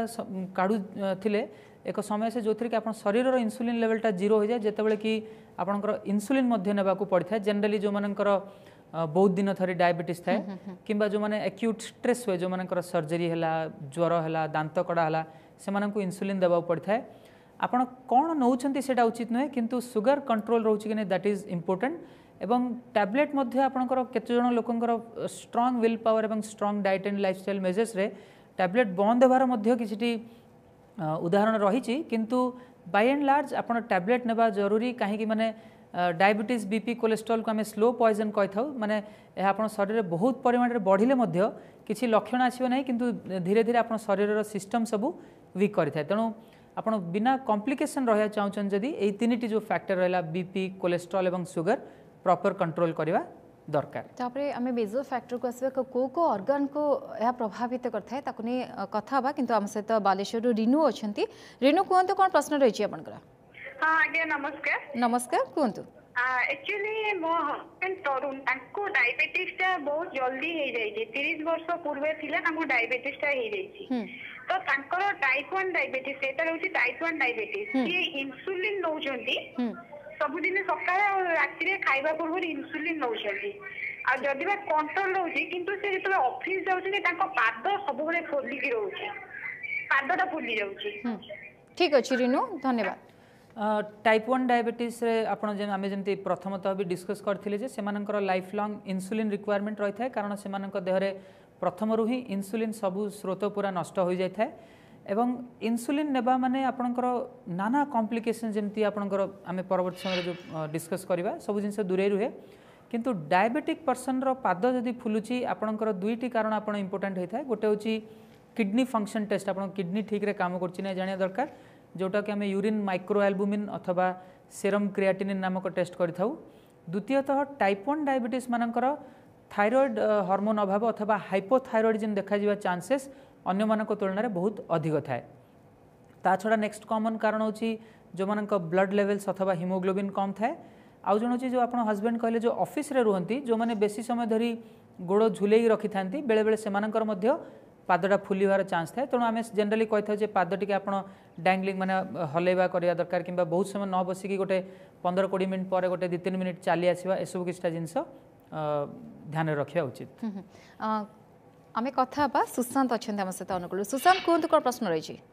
काढ़ू थिले एक समय से जो थी कि आप शरीर इंसुलिन लेवलटा जीरो हो जाए जितेबाला कि आपंकर इंसुलिन नेबा पड़ता है जनरली जो मानकर बहुत दिन थरी डायबिटीज थाए किंबा जो माने एक्यूट स्ट्रेस हुए जो मानकर सर्जरी है ज्वर है दांत कड़ा है से इंसुलिन देवा पड़ता है आपण कौन नौचंती सेटा उचित नुहे किंतु सुगर कंट्रोल रोचे कि नहीं दैट इज इम्पोर्टेंट एवं टैबलेट मध्य आपणकर केते जन लोकंकर स्ट्रांग विल पावर एवं strong diet and lifestyle measures रे टैबलेट बंद होबार मध्य किछि उदाहरण रही किंतु बाय एंड लार्ज आपण टैबलेट नेबा जरूरी कहीं माने डायबिटीज बीपी कोलेस्ट्रॉल को आम स्लो पॉइजन कही था माने यह आप शरीर में बहुत परिमाण में बढ़िले मध्य किछि लक्षण आसो ना किंतु धीरे धीरे आप शरीर सिस्टम सबू वीक करें तेणु आप बिना कॉम्प्लिकेशन रहा चाहूँ जदि ये तीन जो फैक्टर रहा बीपी कोलेस्ट्रॉल एवं सुगर प्रॉपर कंट्रोल करवा दरकार तापरे आमे मेजर फैक्टर को आसबा को ऑर्गन को यह प्रभावित करथाय ताकु नै कथा बा किंतु आम सहित बालेश्वर रिनु अछंती रिनु कोंतो कोन प्रश्न रही आपनकर हां आगे नमस्कार नमस्कार कोंतो एक्चुअली मो हस्बैंड तरुण तांको डायबिटीज ता बहुत जल्दी हे जाई छै 30 वर्ष पूर्व थिला तांको डायबिटीज ता हे जाई छै तो तांकर टाइप 1 डायबिटीज सेटा रहउछि टाइप 1 डायबिटीज ये इंसुलिन नौजंती सब दिन सकाळ और राति रे खाइबा पूर्व इंसुलिन नौजंती आ जदि बा कंट्रोल रहउछि किंतु से जतले ऑफिस जाउछि तांको पाद सब बेले फुल्ली की रहउछि पादटा फुल्ली जाउछि ठीक अछि रिनु धन्यवाद टाइप 1 डायबिटीज रे आपण जे आमे जंती प्रथमतः भी डिस्कस करथिले जे सेमानकर लाइफ लॉन्ग इंसुलिन रिक्वायरमेंट रही थाए कारण सेमानकर देह रे प्रथम रु ही इंसुलिन सबु स्रोत पूरा नष्ट हो जाए एवं इन्सुलिन नेबा माने आपणकर नाना कॉम्प्लिकेशन जमती आपणकर आमे परवर्ती समय जो डिस्कस करबा सब जिनस दूरे रुहे किंतु डायबिटिक पर्सन रो पाद जदि फुलुची आपणकर दुईटी कारण आपण इंपोर्टेंट होता है गोटे होची किडनी फंक्शन टेस्ट आपण किडनी ठीक रे काम करछि नै जानिया दरकार जोटा कि आमे यूरिन माइक्रो एल्बुमिन अथवा सेरम क्रिएटिनिन नामक टेस्ट करिथाउ द्वितीयतः टाइप 1 डायबिटीज मानकर थायराइड हार्मोन अभाव अथवा हाइपोथायरॉइडिज्म देखा जिवा चांसेस अन्य मानक तुलना रे बहुत अधिक थाए ता छड़ा नेक्स्ट कॉमन कारण होची जो मानक ब्लड लेवल्स अथवा हीमोग्लोबिन कम थाए आउ जण होची जो आपण हस्बैंड कहले जो ऑफिस रे रुहंती जो माने बेसी समय धरी गोड़ झुलेई रखि थांती बेले बेले सेमानकर मध्य पादटा फुलिवार चांस थाए तेणु आम जनरली कही था पाद टी आप डांगलिंग माने हलैवा करिया दरकार कि बहुत समय न बसिकी गोटे 15-20 मिनट पर गोटे 2-3 मिनट चली आसवा एसबू किछटा जिनस ध्यान रखा उचित आमे कथा बा सुशांत अछंत हम सहित अनुकूल सुशांत कोन को प्रश्न रही छी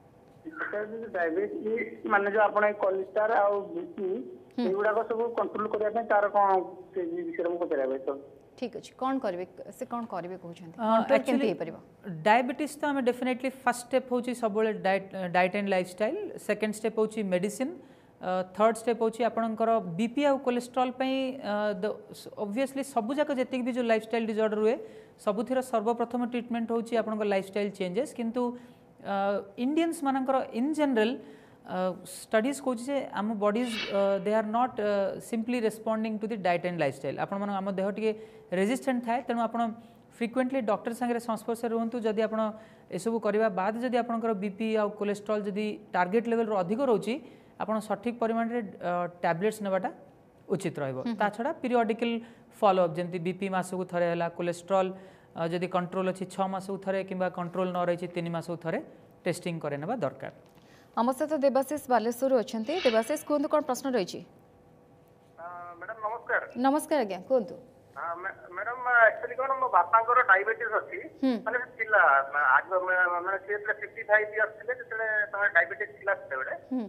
डायबिटीज माने जो आपण कोलेस्ट्रॉल आ बीपी एगुडा को सब कंट्रोल करिया पे तार कोन से विषय में पचराबे तो ठीक अछि कोन करबे से कोन करबे कहउछन कंट्रोल केनते हे परबो डायबिटीज तो हमें डेफिनेटली फर्स्ट स्टेप होची सबले diet and lifestyle second step होची मेडिसिन थर्ड स्टेप होची आपनकर बीपी आ कोलेस्ट्रॉल पई ऑब्वियसली सब जाक जति भी जो लाइफस्टाइल डिसऑर्डर हुए सबुथिर सर्वप्रथम ट्रीटमेंट होची आपनकर लाइफस्टाइल चेंजेस किंतु इंडियंस मानकर इन जनरल स्टडीज कहूँ जे आम bodies they are not simply responding to the diet and lifestyle आपण मन आम देह टिके रेजिस्टेंट थाए तेणु आपण फ्रिक्वेंटली डॉक्टर संगे संस्पर्श रुहतु जदि आपण एसबू करबा बाद जदि आपनकर बीपी आ कोलेस्ट्रॉल जदि टार्गेट लेवल रो अधिक रहउची आपण सठिक परिमाण रे टैबलेट्स नेबाटा उचित रहइबो ता छडा पीरियडिकल फॉलो अप जेंति बीपी मासकु थरे हला कोलेस्ट्रॉल जदि कंट्रोल अछि 6 मासकु थरे किबा कंट्रोल न रहिछि 3 मासकु थरे टेस्टिंग करे नेबा दरकार हम सहित देवाशीष बालेश्वर अछंती देवाशीष कोन कोन प्रश्न रही छी मैडम नमस्कार नमस्कार आज्ञा कोंतु मैडम एक्चुअली कोन मो बापांकर डायबिटीज अछि माने पिला आज माने से 55 इयर्स थिले जेतले तमे डायबिटीज थिला सेबडे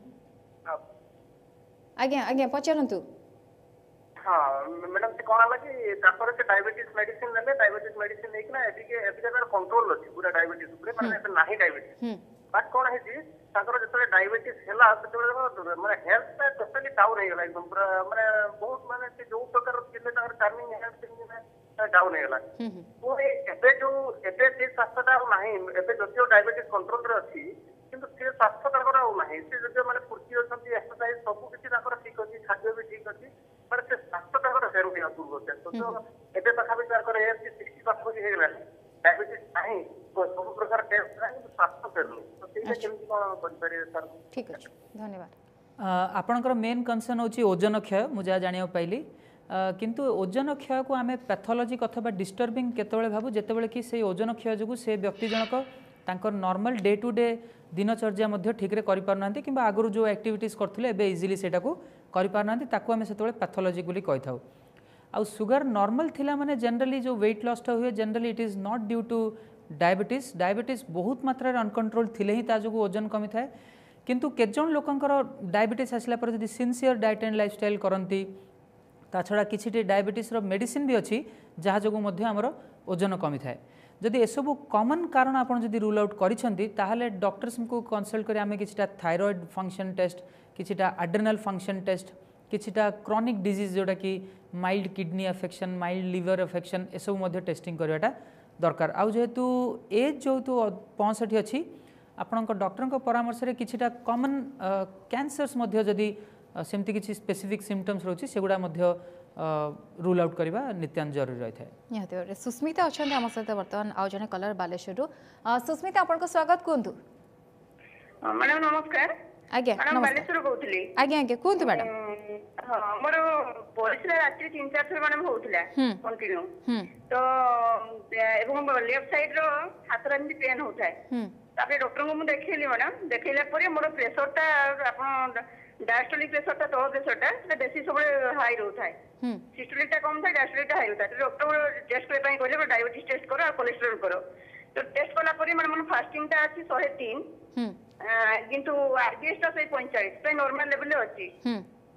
आज्ञा आज्ञा पचारंतु हां मैडम से कोन हला कि तापर से डायबिटीज मेडिसिन लेले डायबिटीज मेडिसिन लेकिन एबी कंट्रोल अछि पूरा डायबिटीज ऊपर माने नाही डायबिटीज बट कोन है जी ताकर जतले डायबिटीज हला ततले माने हेल्थ टोटली डाउन हे गला एकदम पूरा माने बहुत माने से जो प्रकार किले ताकर टार्निंग हेल्थ में डाउन हे गला वो एबे जो एबे से स्वास्थ्यता नाही एबे जतियो डायबिटीज कंट्रोल रे अछि किंतु से स्वास्थ्य ताकर नाही से जतियो माने फुर्ती होती एक्सरसाइज सब किछि ताकर ठीक अछि खाद्य भी ठीक अछि पर से स्वास्थ्य ताकर हेरु भी दूर होते तो एबे तथा भी ताकर एज 60% हे गला डायबिटीज नाही सब प्रकार टेस्ट नाही स्वास्थ्य फेरनु तो सेटा केमति कोन करबे सर ठीक अछि धन्यवाद आपनकर मेन कंसर्न होची ओजन क्षय मुझे जानियो पाइली किंतु ओजन क्षय को आमे पैथोलॉजी अथवा डिस्टर्बिंग केतबेले भाबु जेतबेले कि से ओजन क्षय जगु से व्यक्ति जनक तांकर नॉर्मल डे टू डे दिनचर्या मध्य ठीक रे करि पारनांती किबा आगरु जो एक्टिविटीज करथुले एबे इजीली सेटा को करि पारनांती ताकू आमे सेतबेले पैथोलॉजी बोली कहिथाउ आ सुगर नॉर्मल थिला माने जनरली जो वेट लॉस हुए generally it is not due to diabetes diabetes बहुत मात्रा रे अनकंट्रोल थिले ही ता जगु ओजन कमी थाए किंतु केजन लोकंकर डायबिटीज आसला पर जदि सिंसियर डाइट एंड लाइफस्टाइल करंती ता छड़ा किछि डायबिटीज रो मेडिसिन भी अछि जहा जगु मध्य हमर ओजन कमी थाए जदि एसबू कॉमन कारण आपण जदि रूल आउट करिसंती ताहाले डॉक्टर्स को कंसल्ट करी आमे किछटा थायराइड फंक्शन टेस्ट किछटा एड्रेनल फंक्शन टेस्ट किछटा क्रॉनिक डिजीज जोटा कि mild kidney affection mild liver affection एसबू मध्य टेस्टिंग करवाटा दरकार आउ जेहेतु एज जो 65 अछि आपणक डॉक्टर को परामर्श रे किछटा कॉमन कैंसर्स मध्य जदि सेमती किछि स्पेसिफिक सिम्पटम्स रहछि सेगुडा मध्य रूल आउट करबा नित्यान जरूरी रही है निहाती सुस्मिता अछंती हम सहित वर्तमान आउ जने कलर बालेश्वर सुस्मिता आपन को स्वागत कोंतु मैडम नमस्कार आज्ञा मैडम बालेश्वर कहउतली आज्ञा आज्ञा कोंतु मैडम हां मोर परिस्रा रात्रि 3-4 थर मैडम होउतला कंटिन्यू तो एवं लेफ्ट साइड रो हाथ रे पेन होता है तापर डॉक्टर को मु देखैली मैडम देखैला परे मोर प्रेशर ता आपन डायस्टोलिक प्रेशर ता तो प्रेशर ता बेसी सब हाई रहता है सिस्टोलिक ता कम था डायस्टोलिक ता हाई रहता है डॉक्टर टेस्ट करे पई कहले डायबिटीज टेस्ट करो और कोलेस्ट्रॉल करो तो टेस्ट कला परे मैडम फास्टिंग ता अछि 103 किंतु आरबीएस ता 45 तो नॉर्मल लेवल अछि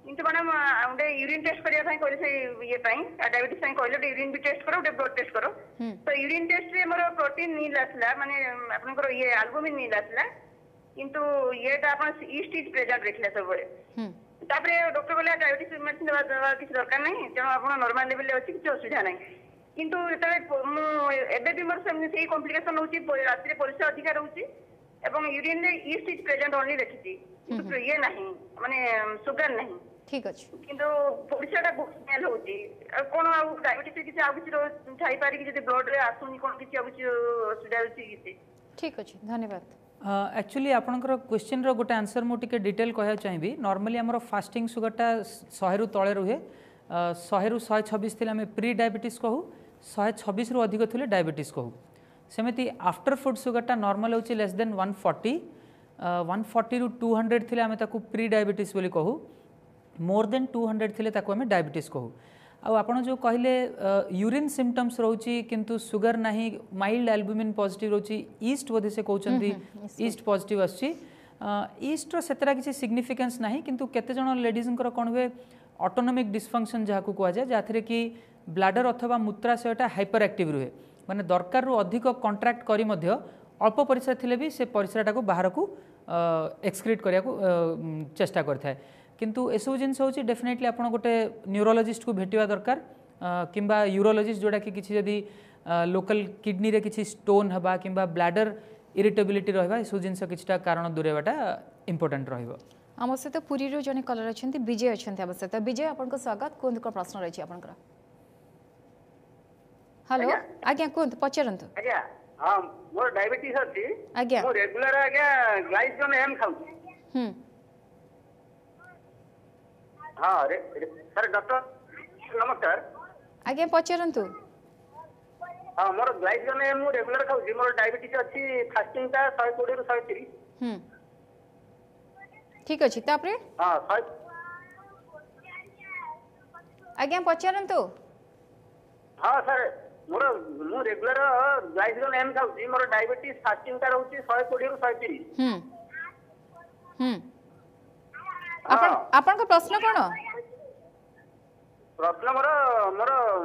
किंतु मैडम गोटे यूरिन टेस्ट करने कहले से ये डायबिटीज कहले यूरिन भी टेस्ट करो गोटे ब्लड टेस्ट करो तो यूरिन टेस्ट रे मोर प्रोटीन नील आसला माने आपनकर ये एल्बुमिन नील आसला किंतु येटा आपन ईस्ट इज प्रेजेंट देखले सब बेले तापरे डॉक्टर बोले डायबिटीज मेडिसिन देवा किसी दरकार नहीं तेणु आप नॉर्मल लेवल ले अछि किसी असुविधा नहीं किंतु एबे भी मोर से कॉम्प्लिकेशन होची रात रे परिश्रा अधिक रहउची एवं यूरिन रे ईस्ट इज प्रेजेंट ओनली देखिची किंतु ये नहीं माने शुगर नहीं ठीक अछि किंतु परिश्राटा स्मेल होची कोन डायबिटीज किसी आ किसी थाई पारी कि जदी ब्लड रे आसुनी कोन किसी आ किसी असुविधा होची किसी ठीक अछि धन्यवाद एक्चुअली आपनकर क्वेश्चन रो गोटे आंसर मु टिके डिटेल कहया चाहिबी नॉर्मली हमर फास्टिंग सुगरटा 100 रु तळे रुहे 100 रु 126 थिले हम प्री डायबिटीज कहू 126 रु अधिक थिले डायबिटीज कहू सेमिति आफ्टर फूड सुगरटा नॉर्मल होची लेस देन 140 140 रु 200 थिले हम ताकू प्री डायबिटीज बोली कहू मोर देन 200 थिले ताकू हम डायबिटीज कहू आ आपण जो कहले यूरिन सिम्पटम्स रोची किंतु सुगर नाही माइल्ड एल्बुमिन पॉजिटिव रोची ईस्ट बोधे से कहउचंदी ईस्ट पॉजिटिव आछि ईस्ट रो सेतरा किछि सिग्निफिकेंस नाही किंतु केते जण लेडीज कर कोन हुए ऑटोनोमिक डिसफंक्शन जाहाकू कहआ जाय जाथरे कि ब्लैडर अथवा मूत्राशयटा हाइपर एक्टिव रुहे माने दरकार रु अधिक कॉन्ट्रैक्ट करी मध्य अल्प परिश्रा थिले भी से परिश्राटा को बाहर को एक्सक्रीट करिया को चेष्टा करथाय किंतु एसबू जिन होची डेफिनेटली आपण गोटे न्यूरोलॉजिस्ट को भेटिवा दरकार किंबा यूरोलॉजिस्ट जोड़ा कि किछि जदी लोकल किडनी रे किछि स्टोन हबा किंबा ब्लैडर इरिटेबिलिटी रहबा एसबू जिन किछटा कारण दूरेबाटा इंपोर्टेंट रहइबो आम सहित पुरी रो जने कलर अछंती विजय अछंती आम सहित विजय आपन स्वागत कोन को प्रश्न रही आपन हेलो आज्ञा कोन पचरंतु आज्ञा हां मोर डायबिटीज अछि आज्ञा मो रेगुलर आज्ञा ग्लाइकोजन एम खाउ हाँ सर डॉक्टर नमस्कार आज्ञा पचरंतु हाँ मोर ग्लाइकोजन एम रेगुलर खाउछी मोर डायबिटीज अछि फास्टिंग ता 120 रु 130 ठीक अछि तापरे हां आज्ञा पचरंतु हाँ सर मोर मु रेगुलर ग्लाइकोजन एम खाउछी मोर डायबिटीज फास्टिंग ता रहउची 120 रु 130 आपन को प्रश्न कोन प्रश्न मोर मोर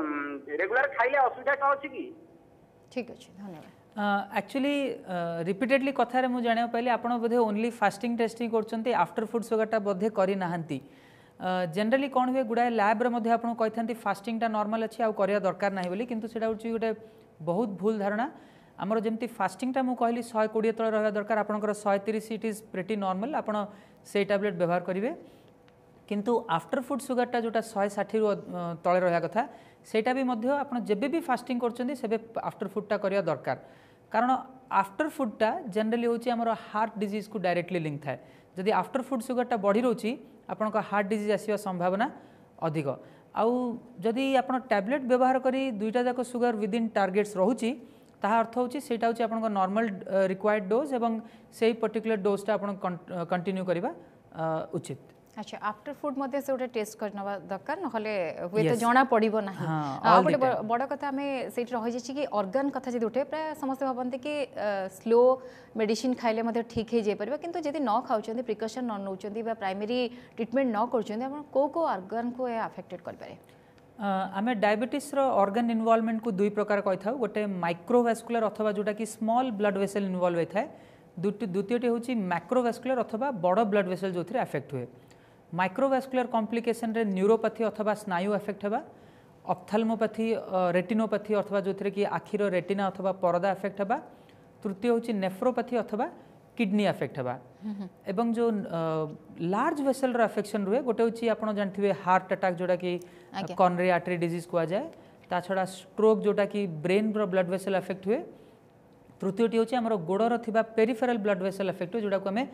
रेगुलर खाइले असुविधा का अछि की ठीक अछि धन्यवाद एक्चुअली रिपीटेडली कथा रे मु जानिया पहिले आपण बोधे ओनली फास्टिंग टेस्टिंग करचंती आफ्टर फूड सुगरटा बोधे करी नाहंती जनरली कौन हुए गुड़ाए लैब रे मध्ये आपण कहथांती फास्टिंग टा नॉर्मल अछि आ करिया दरकार नाही बोली किंतु सेटा होची गोटे बहुत भूल धारणा आमर जमती फास्टिंग टा मु कहली 120 तळे रहबा दरकार आपनकर 130 इट इज प्रीटी नॉर्मल आपण से टैबलेट व्यवहार करिवे किंतु आफ्टर फूड सुगरटा जोटा 160 रु तळे रहया कथा सेटा भी मध्ये आपण जेबे भी फास्टिंग करचंती सेबे आफ्टर फूड टा करिया दरकार कारण आफ्टर फूड टा जनरली होची हमर हार्ट डिजीज को डायरेक्टली लिंक थाए जदि आफ्टर फूड सुगरटा बढ़ी रोची आपण का हार्ट डिजीज आसीबा संभावना अधिक आउ जदि आपण टैबलेट व्यवहार करी दुईटा जाक सुगर विद इन टार्गेट्स रहउची ताहा अर्थ होची सेटा होची आपण नॉर्मल रिक्वायर्ड डोज एवं सेही पर्टिकुलर डोज टा आपण कंटिन्यू करिबा उचित अच्छा आफ्टर फूड मध्ये से गोटे टेस्ट करनवा दरकार नहले हुए तो जणा पड़िबो नाही आ बडे बड़ कथा हमें सेट रहि जे कि ऑर्गन कथा जदि उठे प्राय समस्त भाबंते कि स्लो मेडिसिन खाइले मध्ये ठीक हे जे परबा किंतु जदि न खाउचंदी प्रिकॉशन न नउचंदी बा प्राइमरी ट्रीटमेंट न करचंदी आपण को ऑर्गन को अफेक्टेड कर पारे आमे डायबिटीज रो ऑर्गन इन्वॉल्वमेंट को दुई प्रकार कहि थाउ गोटे माइक्रोवास्कुलर अथवा जोटा कि स्मॉल ब्लड वेसल इन्वॉल्व होय थाए द्वितीयटी होची मैक्रोवास्कुलर अथवा बड़ ब्लड वेसल जोथरे अफेक्ट हुए माइक्रोवास्कुलर कॉम्प्लिकेशन रे न्यूरोपैथी अथवा स्नायु अफेक्ट हेबा ऑप्थेल्मोपैथी रेटिनोपैथी अथवा जोथरे कि आखिर रेटिना अथवा परदा अफेक्ट हेबा तृतीय होची नेफ्रोपैथी अथवा किडनी अफेक्ट हेबा एवं जो लार्ज वेसल रो अफेक्शन रुए गोटे होची आपण जानथिबे हार्ट अटैक जोटा कि कॉर्नरी आर्टरी डिजीज को जाए ता छडा स्ट्रोक जोटा कि ब्रेन रो ब्लड वेसल अफेक्ट हुए तृतीयटी होची हमर गोडर थिबा पेरिफेरल ब्लड वेसल अफेक्ट हुए जोटा को हमें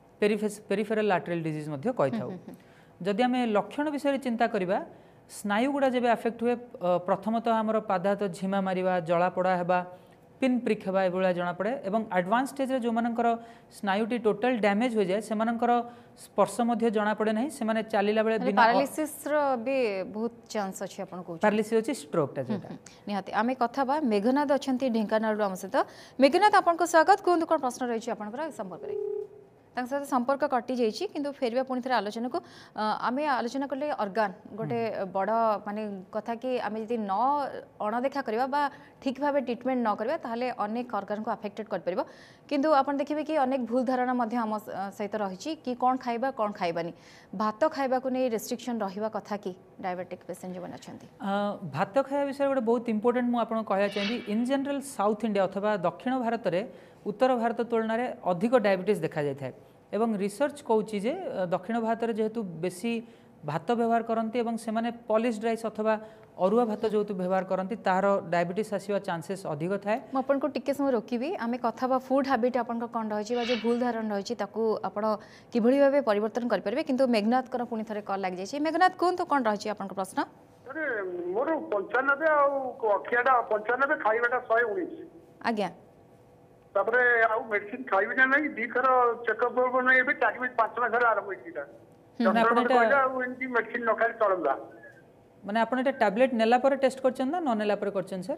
पेरिफेरल आर्टरियल डिजीज मध्ये कहि थाउ जदि हमें लक्षण विषय चिंता करिबा स्नायु गुडा जेबे अफेक्ट हुए प्रथमतः हमर पादात झिमा मारिबा जला पड़ा हेबा पिन प्रिक हेबा एबोला जना पड़े एवं एडवांस स्टेज रे जो मानकर स्नायुटी टोटल डैमेज हो जाए से मानकर स्पर्श मध्ये जना पड़े नहीं से माने चालिला बेले बिना पैरालिसिस रो भी बहुत चांस अछि आपण को पैरालिसिस अछि स्ट्रोक ता जेटा निहाते आमे कथा बा मेघनाथ अछंती ढेंकानाल रो हमसे तो मेघनाथ आपण को स्वागत कोन कोन प्रश्न रही छी आपण संपर्क रे सहित संपर्क कटि जाइए कि फेरवा पुणी थे आलोचना को आम आलोचना कले अर्गान गोटे बड़ माने कथा कि आम जी न अणदेखा करवा ठीक भाव ट्रिटमेंट न करवा ताहले अनेक अर्गान को अफेक्टेड कर किंतु आपन देखिए कि अनेक भूल धारणा आम सहित रही कि कौन खाइबा कौन खाइबानी भात खाइबा को नहीं रेस्ट्रिक्शन रहिबा कथा कि डायबिटिक पेशेंट जो अच्छा भात खाଇବା विषय गोटे बहुत इंपोर्टेंट मुझे आपको कहना चाहिए इन जनरल साउथ इंडिया अथवा दक्षिण भारत में उत्तर भारत तुलन में अधिक डायबिटीज देखा जाए एवं रिसर्च कहूँ जे दक्षिण भारत में जेहेतु बेसी भात व्यवहार करती एवं से पॉलिश्ड राइस अथवा अरुआ भात जो व्यवहार करती तार डायबिटीज आसवा चांसेस अधिक थाए मुझे टिके समय रोकबी आम कथा फूड हैबिट आप कौन रही जो भूल धारण रही आप किभली भाव परिवर्तन करेंगे किंतु मेघनाथ पुणी थे कल लग जाए मेघनाथ कहतु कौन रही आप प्रश्न मोर 95 अखियाटा 95 खाइबाटा 119 आज्ञा तापरे आउ मेडिसिन खाइबी ना नहीं दी थर चेकअप हो नहीं एबे टाइम 5 मास हला आरंभ होईटा डॉक्टर ने कहला इनकी मेडिसिन न खाली चलंदा माने आपण एटा टैबलेट नेला पर टेस्ट करछन ना न नेला पर करछन सर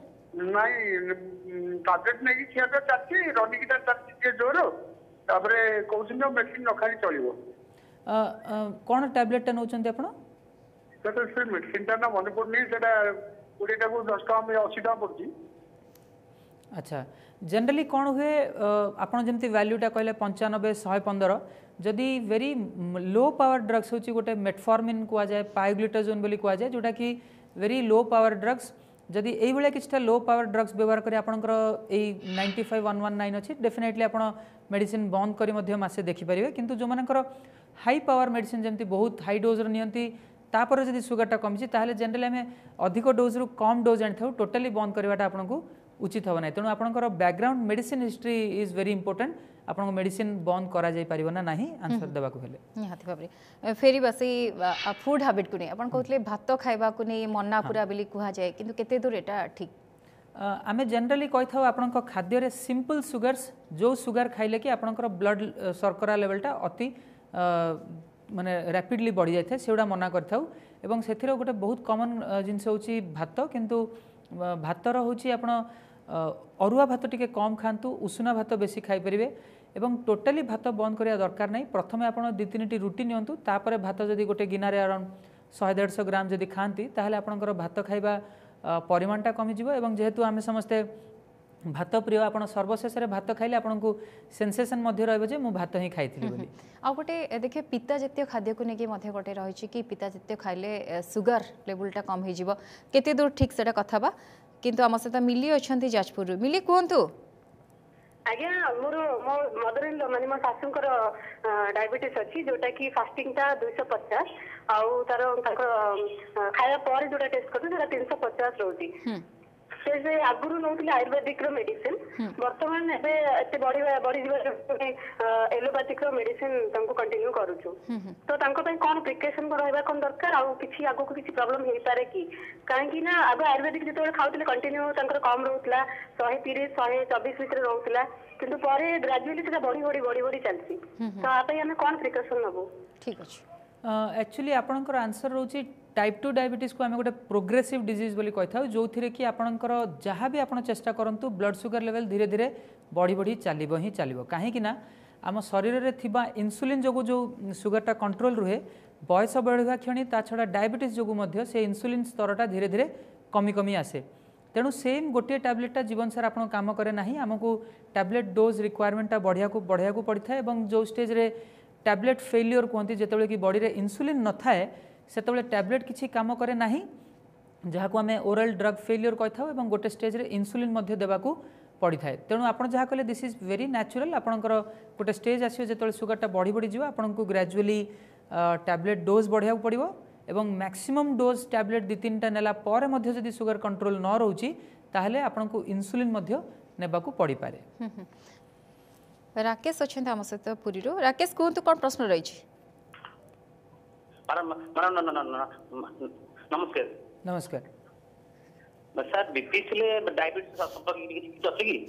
नहीं टैबलेट नहीं कि छिया चाची रनी की चाची के जोर तापरे कहउछन मेडिसिन न खाली चलिबो कोन टैबलेट नउछन आपण सर से मेडिसिन ता ना मन पड़नी सेटा 20 टा को 10 टा में 80 टा पड़ची अच्छा जनरली कौन हुए आपड़ जमी वैल्यूटा कहले 95 115 जदि वेरी लो पावर ड्रग्स होची गोटे मेटफॉर्मिन कह जाए पायोग्लिटाजोन बोली कह जाए जोटा कि वेरी लो पावर ड्रग्स जदि यही भाई किसी लो पावर ड्रग्स व्यवहार करें आपंकर 95119 अच्छी डेफिनेटली आप मेडिसिन बंद कर मासे देखिपारे किंतु जो मानकर हाई पावर मेडिसिन जमी बहुत हाई डोज नियंती तापर जदि सुगरटा कमी ताहले जनरली आम अधिक डोज रु कम डोज आनी था टोटाली बंद करवाटा आपको उचित हम ना तेणु आपंकर background medicine history is very important आपको मेडिसिन बंद करा जाय परिबो ना नहीं आंसर देबा को हेले निहाती भाबरे फेरी बसी फूड हैबिट को नहीं अपन कहतले भात खाइबा को नहीं मन्ना पूरा बिली कुहा जाय किंतु केते दूर एटा ठीक आमे जनरली कहि थाउ आपनक खाद्य रे सिंपल सुगर्स जो सुगर खाइले कि आपनकर ब्लड शर्करा लेवलटा अति माने रैपिडली बढ़ी जाय थाए सेउडा मना करथाउ एवं सेथिर गोटे बहुत कॉमन जिंस होची भात किंतु भातर होची आपण अरुआ भात टिके कम खातु उषुना भात बेसी खाई परिबे एवं टोटाली भात बंद करिया दरकार नहीं प्रथमे आपण 2-3 रुटी नियंतु तापरे भात जदि गोटे गिनारे अराउंड 100-150 ग्राम जदि खाती ताहले आपणकर भात खाइबा परिमाणटा कमी जिवो एवं जेहेतु आमे समस्ते भात प्रिय आप सर्वशेष भात खाइले आपको सेन्सेसन रही जे मु भात ही खाई बोली आ गोटे देखिए पिता जातीय खाद्य को लेकिन गोटे रही कि पिता जातीय खाइले सुगर लेवलटा कम हो केते दूर ठीक से कथा बा किंतु आम सहित मिली अच्छा जाजपुर मिली कहतु आज्ञा मोर मो मदर इन लॉ माने मो सासूंकर डायबिटीज अच्छी जोटा कि फास्टिंग टा 250 आउ तार खाया पर जोटा टेस्ट करते 350 रोटी से आगुरी नौली आयुर्वेदिक मेडिसिन बर्तमान एते बढ़ी एलोपैथिक मेडिसिन कंटिन्यू करूछु तो कौन प्रिकॉशन रहा कौन दरकार आउ किछि आगो किछि प्रॉब्लम हे पारे कि काहे ना आगे आयुर्वेदिक जो खाऊले कंटिन्यू कम रोला 130 124 भितर रोला किंतु पर ग्रेजुअली से बढ़ी चलती तो आम कौन प्रिकॉशन नबो ठीक अछि एक्चुअली आपनकर आंसर रोची टाइप 2 डायबिटीज को आम गोटे प्रोग्रेसिव डिजीज बोली कहि थाउ जो थिरे कि आपनकर जहाँ भी आपण चेष्टा करंतु ब्लड सुगर लेवल धीरे धीरे बढ़ी चलिबो ही चलिबो काहे कि ना आम शरीर रे थिबा इंसुलिन जो सुगरटा कंट्रोल रुहे बयस बढ़िया क्षणी ता छड़ा डायबिटीज जो मध्य से इंसुलिन स्तरटा धीरे धीरे कमी आसे तेणु सेम गोटे टैबलेटा जीवन सारा आपन काम करे नाही आमको टैबलेट डोज रिक्वायरमेंटा बढ़िया को पड़ता है और जो स्टेज रे टैबलेट फेलियर कहते जिते कि बॉडी रे इंसुलिन न थाए से टैबलेट किसी काम करे नाही जहाँ को आम ओरल ड्रग फेलियर कही था गोटे स्टेज रे इंसुलिन मध्य देवाकू पड़ी थाए तेणु आप जहाँ कहले दिस इज वेरी नेचुरल आपंकर गोटे स्टेज आसो जो सुगरटा बढ़ी जीव आपको ग्रेजुअली टैबलेट डोज बढ़िया पड़ो एवं मैक्सिमम डोज टैबलेट 2-3टा नेला पर मध्य जदि सुगर कंट्रोल न रोची ताहले आपको इंसुलिन मध्य नेबाकू पड़ी पारे राकेश अच्छा आम सहित पुरी राकेश कहतु कौन प्रश्न रही नमस्कार नमस्कार सर बीपी डायबिटीज संपर्क अछि कि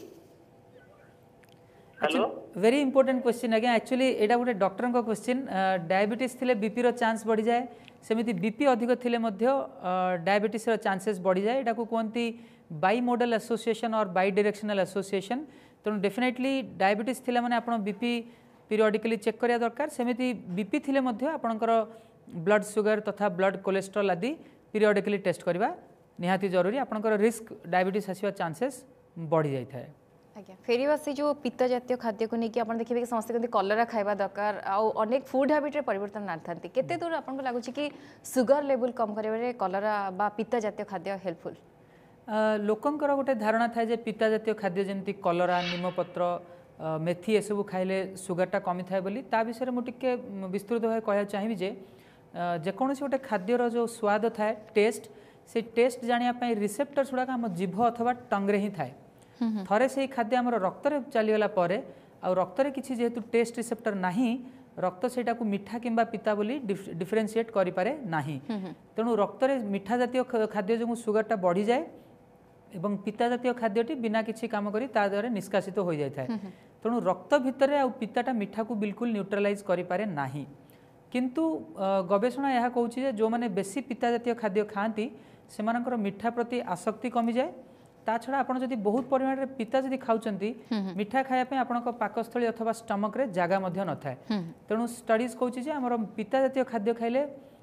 हेलो वेरी इंपोर्टेंट क्वेश्चन आज्ञा एक्चुअली एटा गोटे डॉक्टर को क्वेश्चन डायबिटीज थिले बीपी रो चांस बढ़ी जाए सेमिति बीपी अधिक थिले मध्य डायबिटीज रो चांसेस बढ़ी जाए एटा को कहंती बाई मोडल एसोसिएशन और बाई डायरेक्शनल एसोसिएशन तेणु डेफिनेटली डायबिटीज थिले माने आपण बीपी पीरियडिकली चेक करिया दरकार सेमिति बीपी थिले मध्य आपणकर ब्लड सुगर तथा ब्लड कोलेस्ट्रॉल आदि पीरियडिकली टेस्ट करवा निहाती जरूरी आपणकर रिस्क डायबिटीज आसीबा चांसेस बढ़ी जाय थाए। आज्ञा फेरिबा से जो पित्त जातीय खाद्य को लेकिन आपन देखिबे कि समस्त कहते कलरा खाइबा दरकार आ अनेक फूड हैबिट रे परिवर्तन नाथांती केते दूर आपन को लागुची कि सुगर लेवल कम करिवे कलरा बा पित्त जातीय खाद्य हेल्पफुल लोकंकर गोटे धारणा थाए जे पित्त जातीय खाद्य जेमती कलरा नीमपत्र मेथी ए सब खाइले सुगरटा कमी थाए बोली ता विषय मु टिके विस्तृत भाव कहया चाहिबी जे जेकोसी गोटे खाद्यर जो स्वाद थाए टेस्ट से टेस्ट जानिया पई रिसेप्टर्स गुडा हम जीभ अथवा टंगरे ही थाए थरे से खाद्य आम रक्त रे चलीगला परे आ रक्त रे किछि जेहेतु टेस्ट रिसेप्टर नाही रक्त सेटा को मीठा किंबा पिता बोली डिफरेंशिएट करि पारे नाही तेणु रक्त रे मीठा जातीय खाद्य जो सुगरटा बढ़ी जाए एवं पिता जातीय खाद्यटी बिना किछि काम करी ता द्वारा निष्कासित हो जाय थाए तेणु रक्त भितर आ पिताटा मीठा को बिल्कुल न्यूट्रलाइज करि पारे नाही किंतु गवेषणा यह कहूँ जे जो मैंने बेसी पिता जातीय खाद्य खाती से मीठा प्रति आसक्ति कमी जाए ता छड़ा आपन जदि बहुत परिमाण रे पिता जदि खाउचंती मीठा खाया पे आपनक पाकस्थली अथवा स्टमक रे जागा मध्य न थाए तेणु स्टडीज कहूँ जे हमर पिता जातीय खाद्य खाइले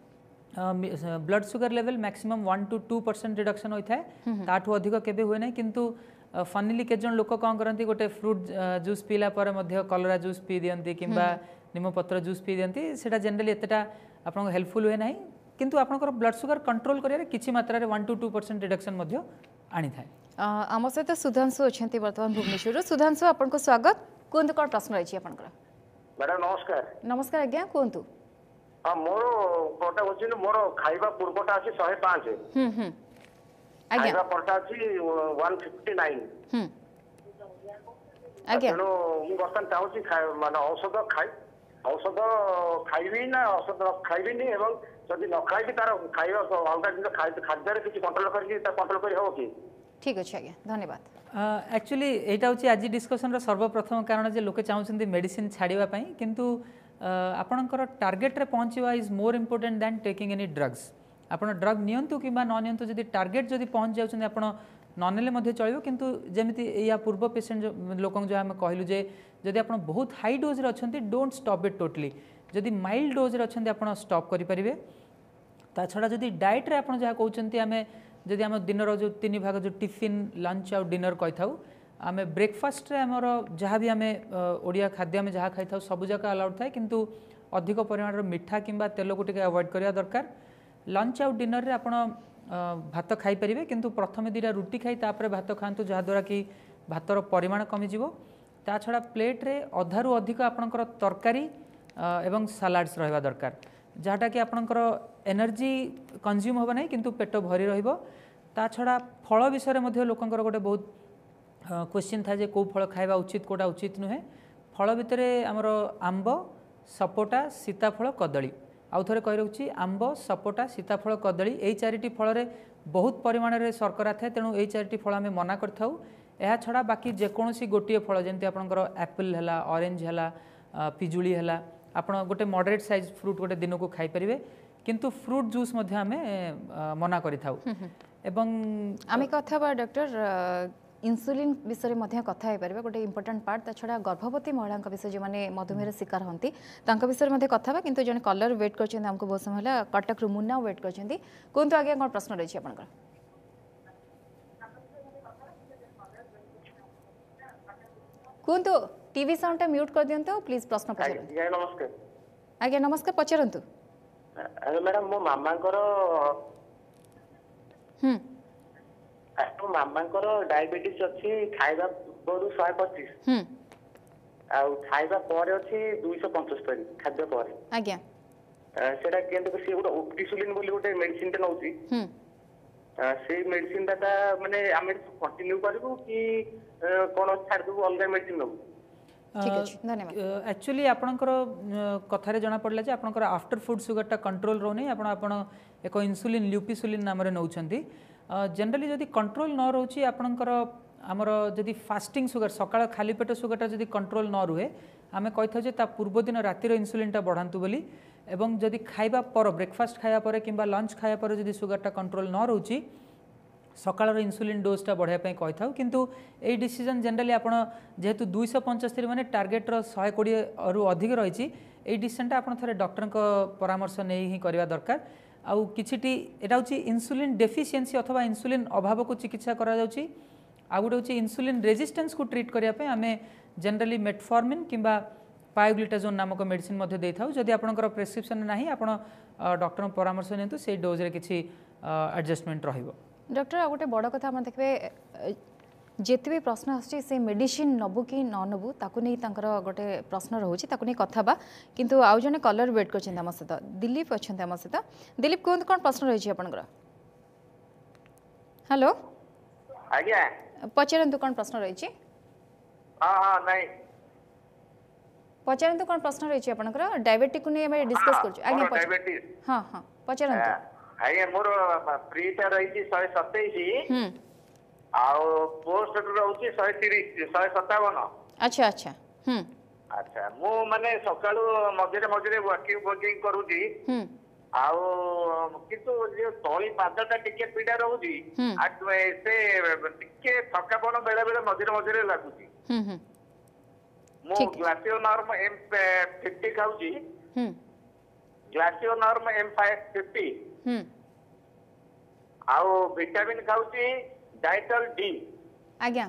blood sugar level maximum 1 to 2% reduction होता है ताठू अधिक केबे हुए नहीं किंतु फनिली के जन लोक कौन करती गोटे फ्रूट जूस पीला पर मध्य कलरा जूस पी दियंती किंबा निमपत्र जूस पी दियंती सेटा जनरली एतटा आपन हेल्पफुल हुए नहीं किंतु आपनकर ब्लड सुगर कंट्रोल करिया किछि मात्रा रे 1 to 2% रिडक्शन मध्य आनी थाए। आम सहित सुधांशु अच्छा बर्तमान भुवनेश्वर सुधांशु आपन को स्वागत कहतु कौन प्रश्न रही आपनकर मैडम नमस्कार नमस्कार आज्ञा कहतु हाँ मोर कोटा होची मोर खाइबा पूर्वटा अछि 105 खाइबा परटा अछि 159 आज्ञा तेणु मु बर्तमान चाहूँ माने औषध खाइबी ना औषध खाइबिनी एवं जदि न खाइबी तार खाइबा अलग जिन खाद्य किसी कंट्रोल करके कंट्रोल कर हो कि ठीक अच्छे आज्ञा धन्यवाद। एक्चुअली एटा होची आज डिस्कशन सर्वप्रथम कारण जे लोके चाहउछन्ती मेडिसिन छाड़िबा पई किंतु आपणकर टार्गेट रे पहुँचवा is more important than taking any drugs आपण ड्रग नियंतु किंबा न नियंतु जदि टार्गेट जदि पहुँच जाउछन्ती आपण न नेले मध्य चलिबो किंतु जेमिति या पूर्व पेशेंट लोक जो आम कहलु जे जदि आपण बहुत हाई डोज रे अछन्ती डोंट स्टॉप इट टोटली जदि माइल्ड डोज रे अछन्ती आपण स्टॉप करि परिबे ता छड़ा जदि डाइट रे आपण जहा कहउछन्ती आमे जदि आम दिन जो 3 भाग जो टिफिन लंच और डिनर कहि थाउ आमे ब्रेकफास्ट रे हमर जहाँ भी आमे ओडिया खाद्य आमे जहाँ खाइ थाउ सब जगह अलाउड थाए किंतु अधिक परिमाण मीठा किंबा तेल को टिके अवॉइड करिया दरकार लंच और डिनर रे आपण भात खाई परिबे किंतु प्रथम दिरा रुटी खाई तापर भात खांतु जहाँ द्वारा कि भातर परिमाण कमी जिवो ता छड़ा प्लेट रे अधारु अधिक आपणकर तरकारी एवं सलाड्स रहबा दरकार जहाँटा कि आपणकर एनर्जी कंज्यूम होबा नहीं किंतु पेट भरी रहिबो ता छड़ा फल विषय मध्ये लोकंकर गोटे बहुत क्वेश्चन था जे को फल खाइबा उचित कोटा उचित नुहे फल भितर आमर आंब सपोटा सीताफल कदली आउ थे कही रखी आंब सपोटा सीताफल कदली यही 4टी फल बहुत परिमाण में शर्करा थाए तेणु यही 4टी फल आम मना करथाउ एहा छड़ा बाकी जेकोसी गोटे फल जमी आपंकर एप्पल है ऑरेंज है पिजुली है आपण गोटे मॉडरेट साइज फ्रूट गोटे दिन को खाई परिबे किंतु फ्रूट जूस मध्य आमे मना करिथाउ एवं आमे कथा बा डॉक्टर इन्सुलिन विषय में कथा हो पारे गोटे इंपोर्टेंट पार्ट ता छड़ा गर्भवती महिला विषय जो मैंने मधुमेह शिकार होती विषय में कथा किंतु जन कलर वेट कर बहुत समय कटक रु मुन्ना वेट कर कहतु आगे कौन प्रश्न रही आपंकर कहतु टीवी साउंड म्यूट कर दियंतो प्लीज प्रश्न पचारंतु नमस्कार आज्ञा नमस्कार पचारंतु मैडम मो मामांकर मामांकर डायबिटीज अच्छी खाइबा बरु 125 आउ खाइबा पर अच्छी 275 खाद्य पर आज्ञा सेटा केंत से गोटे ओप्टिसुलिन बोली गोटे मेडिसिन टे नउची से मेडिसिन ता माने आमे कंटिन्यू करबो कि कोन छाड़ दबो अलग मेडिसिन नबो ठीक अछि धन्यवाद एक्चुअली आपनकर कथारे जना पड़ला जे आपनकर आफ्टर फूड सुगरटा कंट्रोल रोनी आपण एक इन्सुलिन ल्यूपिसुलिन नाम रे नउछंती जनरली जदि कंट्रोल न रोची आपनकर आमर जदि फास्टिंग सुगर सकाळ खाली पेट सुगरटा जदि कंट्रोल न रुहे आमे कहिथौ जे ता पूर्व दिन रातिर इन्सुलिनटा बढ़ांतु बोली एवं जदि खाइबा पर ब्रेकफास्ट खाया पर किंबा लंच खाया पर जदि सुगरटा कंट्रोल न रोची सकाळर इन्सुलिन डोजटा बढ़ाई कही था किंतु यही डिसीजन जनरली आप जेहेतु 275 माने टार्गेट 120 रु अधिक रही यही डिसीजनटा आप थे डॉक्टर परामर्श नहीं ही करवा दरकार आउ किछिटी एटा होची इन्सुलिन डेफिशिएंसी अथवा इन्सुलिन अभाव को चिकित्सा करा जाउची आ गोटे होची इन्सुलिन रेजिस्टेंस को ट्रीट करिया पे आमे जनरली मेटफॉर्मिन किंबा पायोग्लिटाजोन नामक मेडिसिन मध्ये देई थाउ जदि आपनकर प्रेस्क्रिप्शन नाही आपण डॉक्टर परामर्श नेतु से डोज रे किछि एडजस्टमेंट रहिबो। डॉक्टर आ गोटे बड़ कथा हम देखबे जेते भी प्रश्न आछी से मेडिसिन नबु कि न नबु ताकु नै तांकर गोटे प्रश्न रहउची ताकु नै कथा बा किंतु आउ जने कलर वेट करछन हम सहित दिलीप अछन हम सहित दिलीप कोन कोन प्रश्न रहिछि आपनकर हेलो आज्ञा पचारंतु कोन प्रश्न रहिछि हां हां नहीं पचारंतु कोन प्रश्न रहिछि आपनकर डायबिटिक को नै हम डिस्कस करछु आज्ञा डायबिटीज हां हां पचारंतु आज्ञा मोर प्रीटा रहिछि 127 आउ पोस्ट रहउछि 130 157 अच्छा अच्छा अच्छा मु माने सकाळु मझिरे मझिरे वर्किंग करूची आउ किंतु जे तळी पादटा टिके पीडा रहउची आ से टिके थकापन बेले बेले मझिरे मझिरे लागुची मु ग्लासियो नॉर्म M50 खाउची ग्लासियो नॉर्म M50 आउ विटामिन खाउची डाइटल डी आज्ञा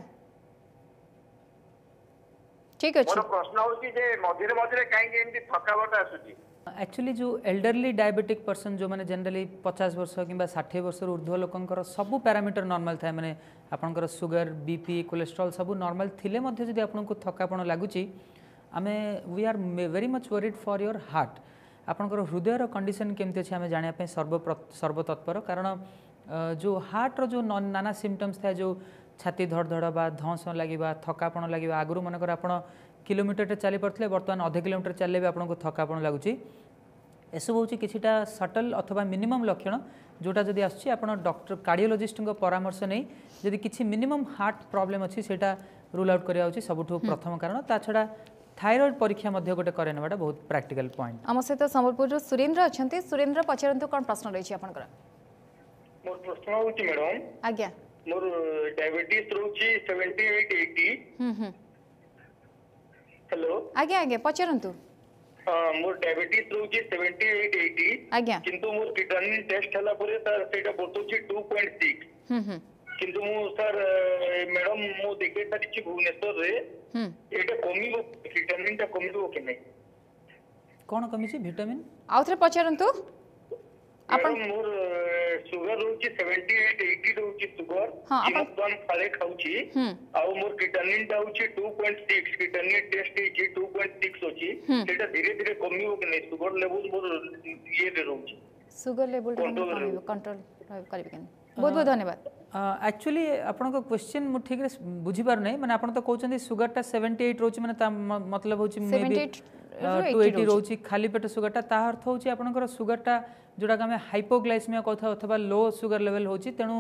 ठीक अछि मोर प्रश्न होची जे मझिरे मझिरे काहे के एंती थकावट आसुची एक्चुअली जो एल्डरली डायबिटिक पर्सन जो माने जनरली 50 वर्ष किंबा 60 वर्ष ऊर्ध्व लोकंकर सब पैरामीटर नॉर्मल थाए माने आपनकर सुगर बीपी कोलेस्ट्रॉल सब नॉर्मल थिले मध्ये जदि आपनको थकापन लागुची आमे we are very much worried for your heart आपनकर हृदय रो कंडीशन केमते अछि आमे जानिया पे सर्वतत्पर कारण जो हार्ट रो जो नाना सिम्पटम्स था जो छाती धड़धड़ बा धौंस लगे थकापन लगे आगु मनकर आप किलोमीटर चली पड़ते बर्तमान आधे किलोमीटर चलने भी आपको थकापन लगुच एसबू हूँ किछिटा सटल अथवा मिनिमम लक्षण जोटा जदि आसुची आपण डॉक्टर कार्डियोलॉजिस्ट परामर्श नहीं जदि किछि मिनिमम हार्ट प्रॉब्लम अच्छी सेटा रूल आउट करिया होची सबुठु प्रथम कारण ता छड़ा थायराइड परीक्षा मध्य गोटे करे नेबाटा बहुत प्रैक्टिकल पॉइंट आम सहित संबलपुर सुरेंद्र अछंती सुरेंद्र पचारंतु कोन प्रश्न रहिछि आपनकर मोर प्रश्न होची मैडम आज्ञा मोर डायबिटीज रोची 7880 हेलो आज्ञा आज्ञा पचारंतु मोर डायबिटीज रोची 7880 आज्ञा किंतु मोर किडनी टेस्ट हला परे तार सेटा बतोची 2.6 किंतु मु सर मैडम मु देखे तारिछि भुवनेश्वर रे एटा कमिबो विटामिन ता कमिबो कि नै कोन कमिछि विटामिन आउथरे पचारंतु अपन मोर सुगर रोची 7880 रोची सुगर किंतु कम खाले खाउची आ मोर किडनी ता होची 2.6 किडनी टेस्ट होची 2.6 होची सेटा धीरे धीरे कमिबो कि नै सुगर लेवल मोर ये रे रोची सुगर लेवल कंट्रोल करबे कि बहुत बहुत धन्यवाद एक्चुअली आपन को क्वेश्चन मु ठीक रे बुझी पार नै माने आपन तो कहउछन सुगर ता 78 रोची माने ता मतलब होची मे बी 280 रोची खाली पेट सुगर ता ता अर्थ होची आपनकर सुगर ता जोटा आम हाइपोग्लाइसेमिया कथा अथवा लो सुगर लेवल होची तेणु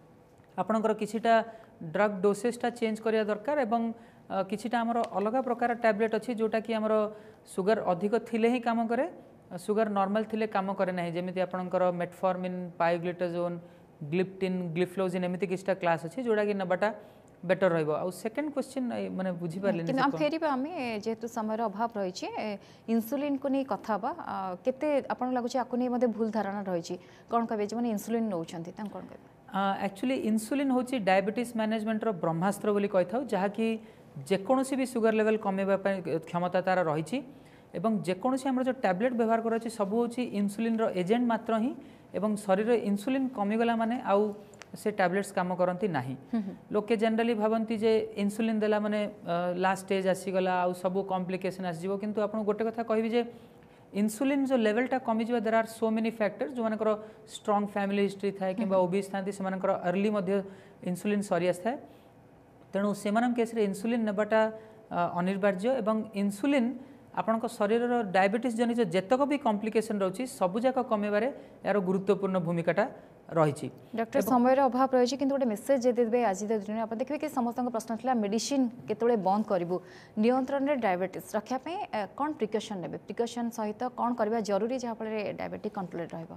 आपनकर किछिटा ड्रग डोसेसटा चेंज करिया दरकार एवं किछिटा हमर अलग प्रकार टैबलेट अछि जोटा कि हमर सुगर अधिक थिले ही काम करे सुगर नॉर्मल थिले काम करे नाही जेमिति आपनकर मेटफॉर्मिन पायोग्लिटाजोन ग्लिप्टिन ग्लिफ्लोजिन एमिति किछटा क्लास अछि जोटा कि नबाटा बेटर रहइबो आ सेकंड क्वेश्चन माने बुझी पारले कि हम फेरी बा हमें जेतु समय अभाव रही छी इंसुलिन को नहीं कथा बा केते आपन लागु छी आकु नहीं मध्ये भूल धारणा रही छी कोन कहबे जे माने इंसुलिन नौ छथि ता कोन कहबे एक्चुअली इंसुलिन होची डायबिटीज मैनेजमेंट रो ब्रह्मास्त्र बोली कहि थाउ जहा कि जेकोनोसी भी सुगर लेवल कमेबा क्षमता तार रही छी एवं जेकोनोसी हमर जो टैबलेट व्यवहार करै छी सब होची इंसुलिन रो एजेंट मात्र ही एवं शरीर इंसुलिन कमिगला माने आउ से टैबलेट्स काम करती नाही लोके जनरली भावंती जे इंसुलिन देला माने लास्ट स्टेज आसीगला आउ सब कॉम्प्लिकेशन आसीजो किंतु आपण गोटे कथा कहबी जे इंसुलिन जो लेवलटा कमी जबा there are so many factors जो मानकर स्ट्रांग फैमिली हिस्ट्री थाए किंबा ओबीस थांती से मानकर अर्ली मध्ये इंसुलिन सरियास थाए तेणु से मानम केस रे इंसुलिन नेबाटा अनिवार्य एवं इंसुलिन आपन शरीर डायबिटीज जनित जेतक भी कॉम्प्लिकेशन रही सबू जाक कमेबारे यार गुरुत्वपूर्ण भूमिकाटा रही डॉक्टर समय अभाव रही कि गोटे मेसेज देते आज दिन आप देखिए कि समस्त प्रश्न था मेडिसिन केतले बंद करूँ नियंत्रण में डायबिटीज रखापी कौन प्रिकसन ने प्रिकसन सहित कौन करवा जरूरी जहाँफल डायबिटीज कंट्रोल रहा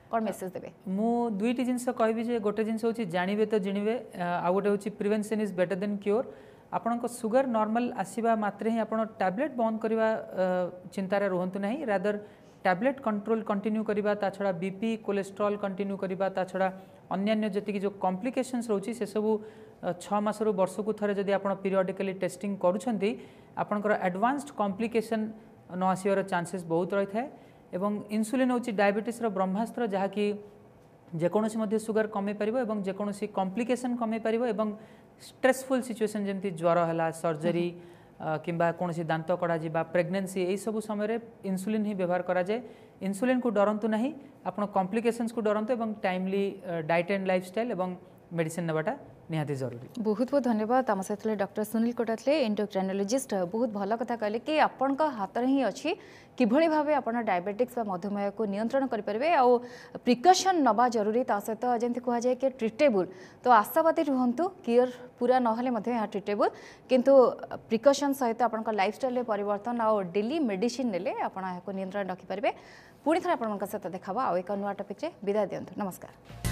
कौन मेसेज देबे मु दुईटी जिनस कहबी जे गोटे जिनस होची जानिबे तो जिनिबे आ गोटे होची prevention is better than cure आपन सुगर नॉर्मल आसीबा मात्रे ही आपन टैबलेट बंद करबा चिंतार रुहंतु नहीं रादर टैबलेट कंट्रोल कंटिन्यू करबा ता छडा बीपी कोलेस्ट्रॉल कंटिन्यू करबा ता छडा अन्य जति जो कॉम्प्लिकेशंस रहउची से सब 6 मास रु वर्ष को थरे जदि आपन पीरियडिकली टेस्टिंग करूछंती आपनकर एडवांस्ड कॉम्प्लिकेशन न आसीबार चांसेस बहुत रही थाए एवं इन्सुलिन होची डायबिटीज रो ब्रह्मास्त्र जहा कि जेकोसी मध्य सुगर कमे परिबो एवं जेकोसी कॉम्प्लिकेशन कमे परिबो एवं स्ट्रेसफुल सिचुएशन जेमती ज्वर हला सर्जरी किंबा कोनसी दांत कड़ा जिबा प्रेगनेंसी एई सब समय इन्सुलिन ही व्यवहार करा जाए इन्सुलिन को डरंतु नहीं आपण कॉम्प्लिकेशंस को डरंतु एवं टाइमली डाइट एंड लाइफस्टाइल एवं मेडिसिन नेबाटा निहाती जरूरी बहुत बहुत धन्यवाद आम सहित डॉक्टर सुनील कोटातले एंडोक्राइनोलॉजिस्ट बहुत भल कथा कहले कि आपण हाथ में ही अच्छी किभली भावे आपण डायबिटिक्स व मधुमेह को नियंत्रण करेंगे आउ प्रिकॉशन नवा जरूरी ता सहित जमी कहुए कि ट्रिटेबल तो आशावादी रुहतु क्योर पूरा नहेले यहाँ ट्रिटेबल किंतु प्रिकॉशन सहित आपण लाइफस्टाइल परिवर्तन आउ डेली मेडिसिन नेले आपण नियंत्रण रखिपारे पुणी थे आपण सहित देखा आउ एक नुआ टॉपिक विदाय दिंतु नमस्कार।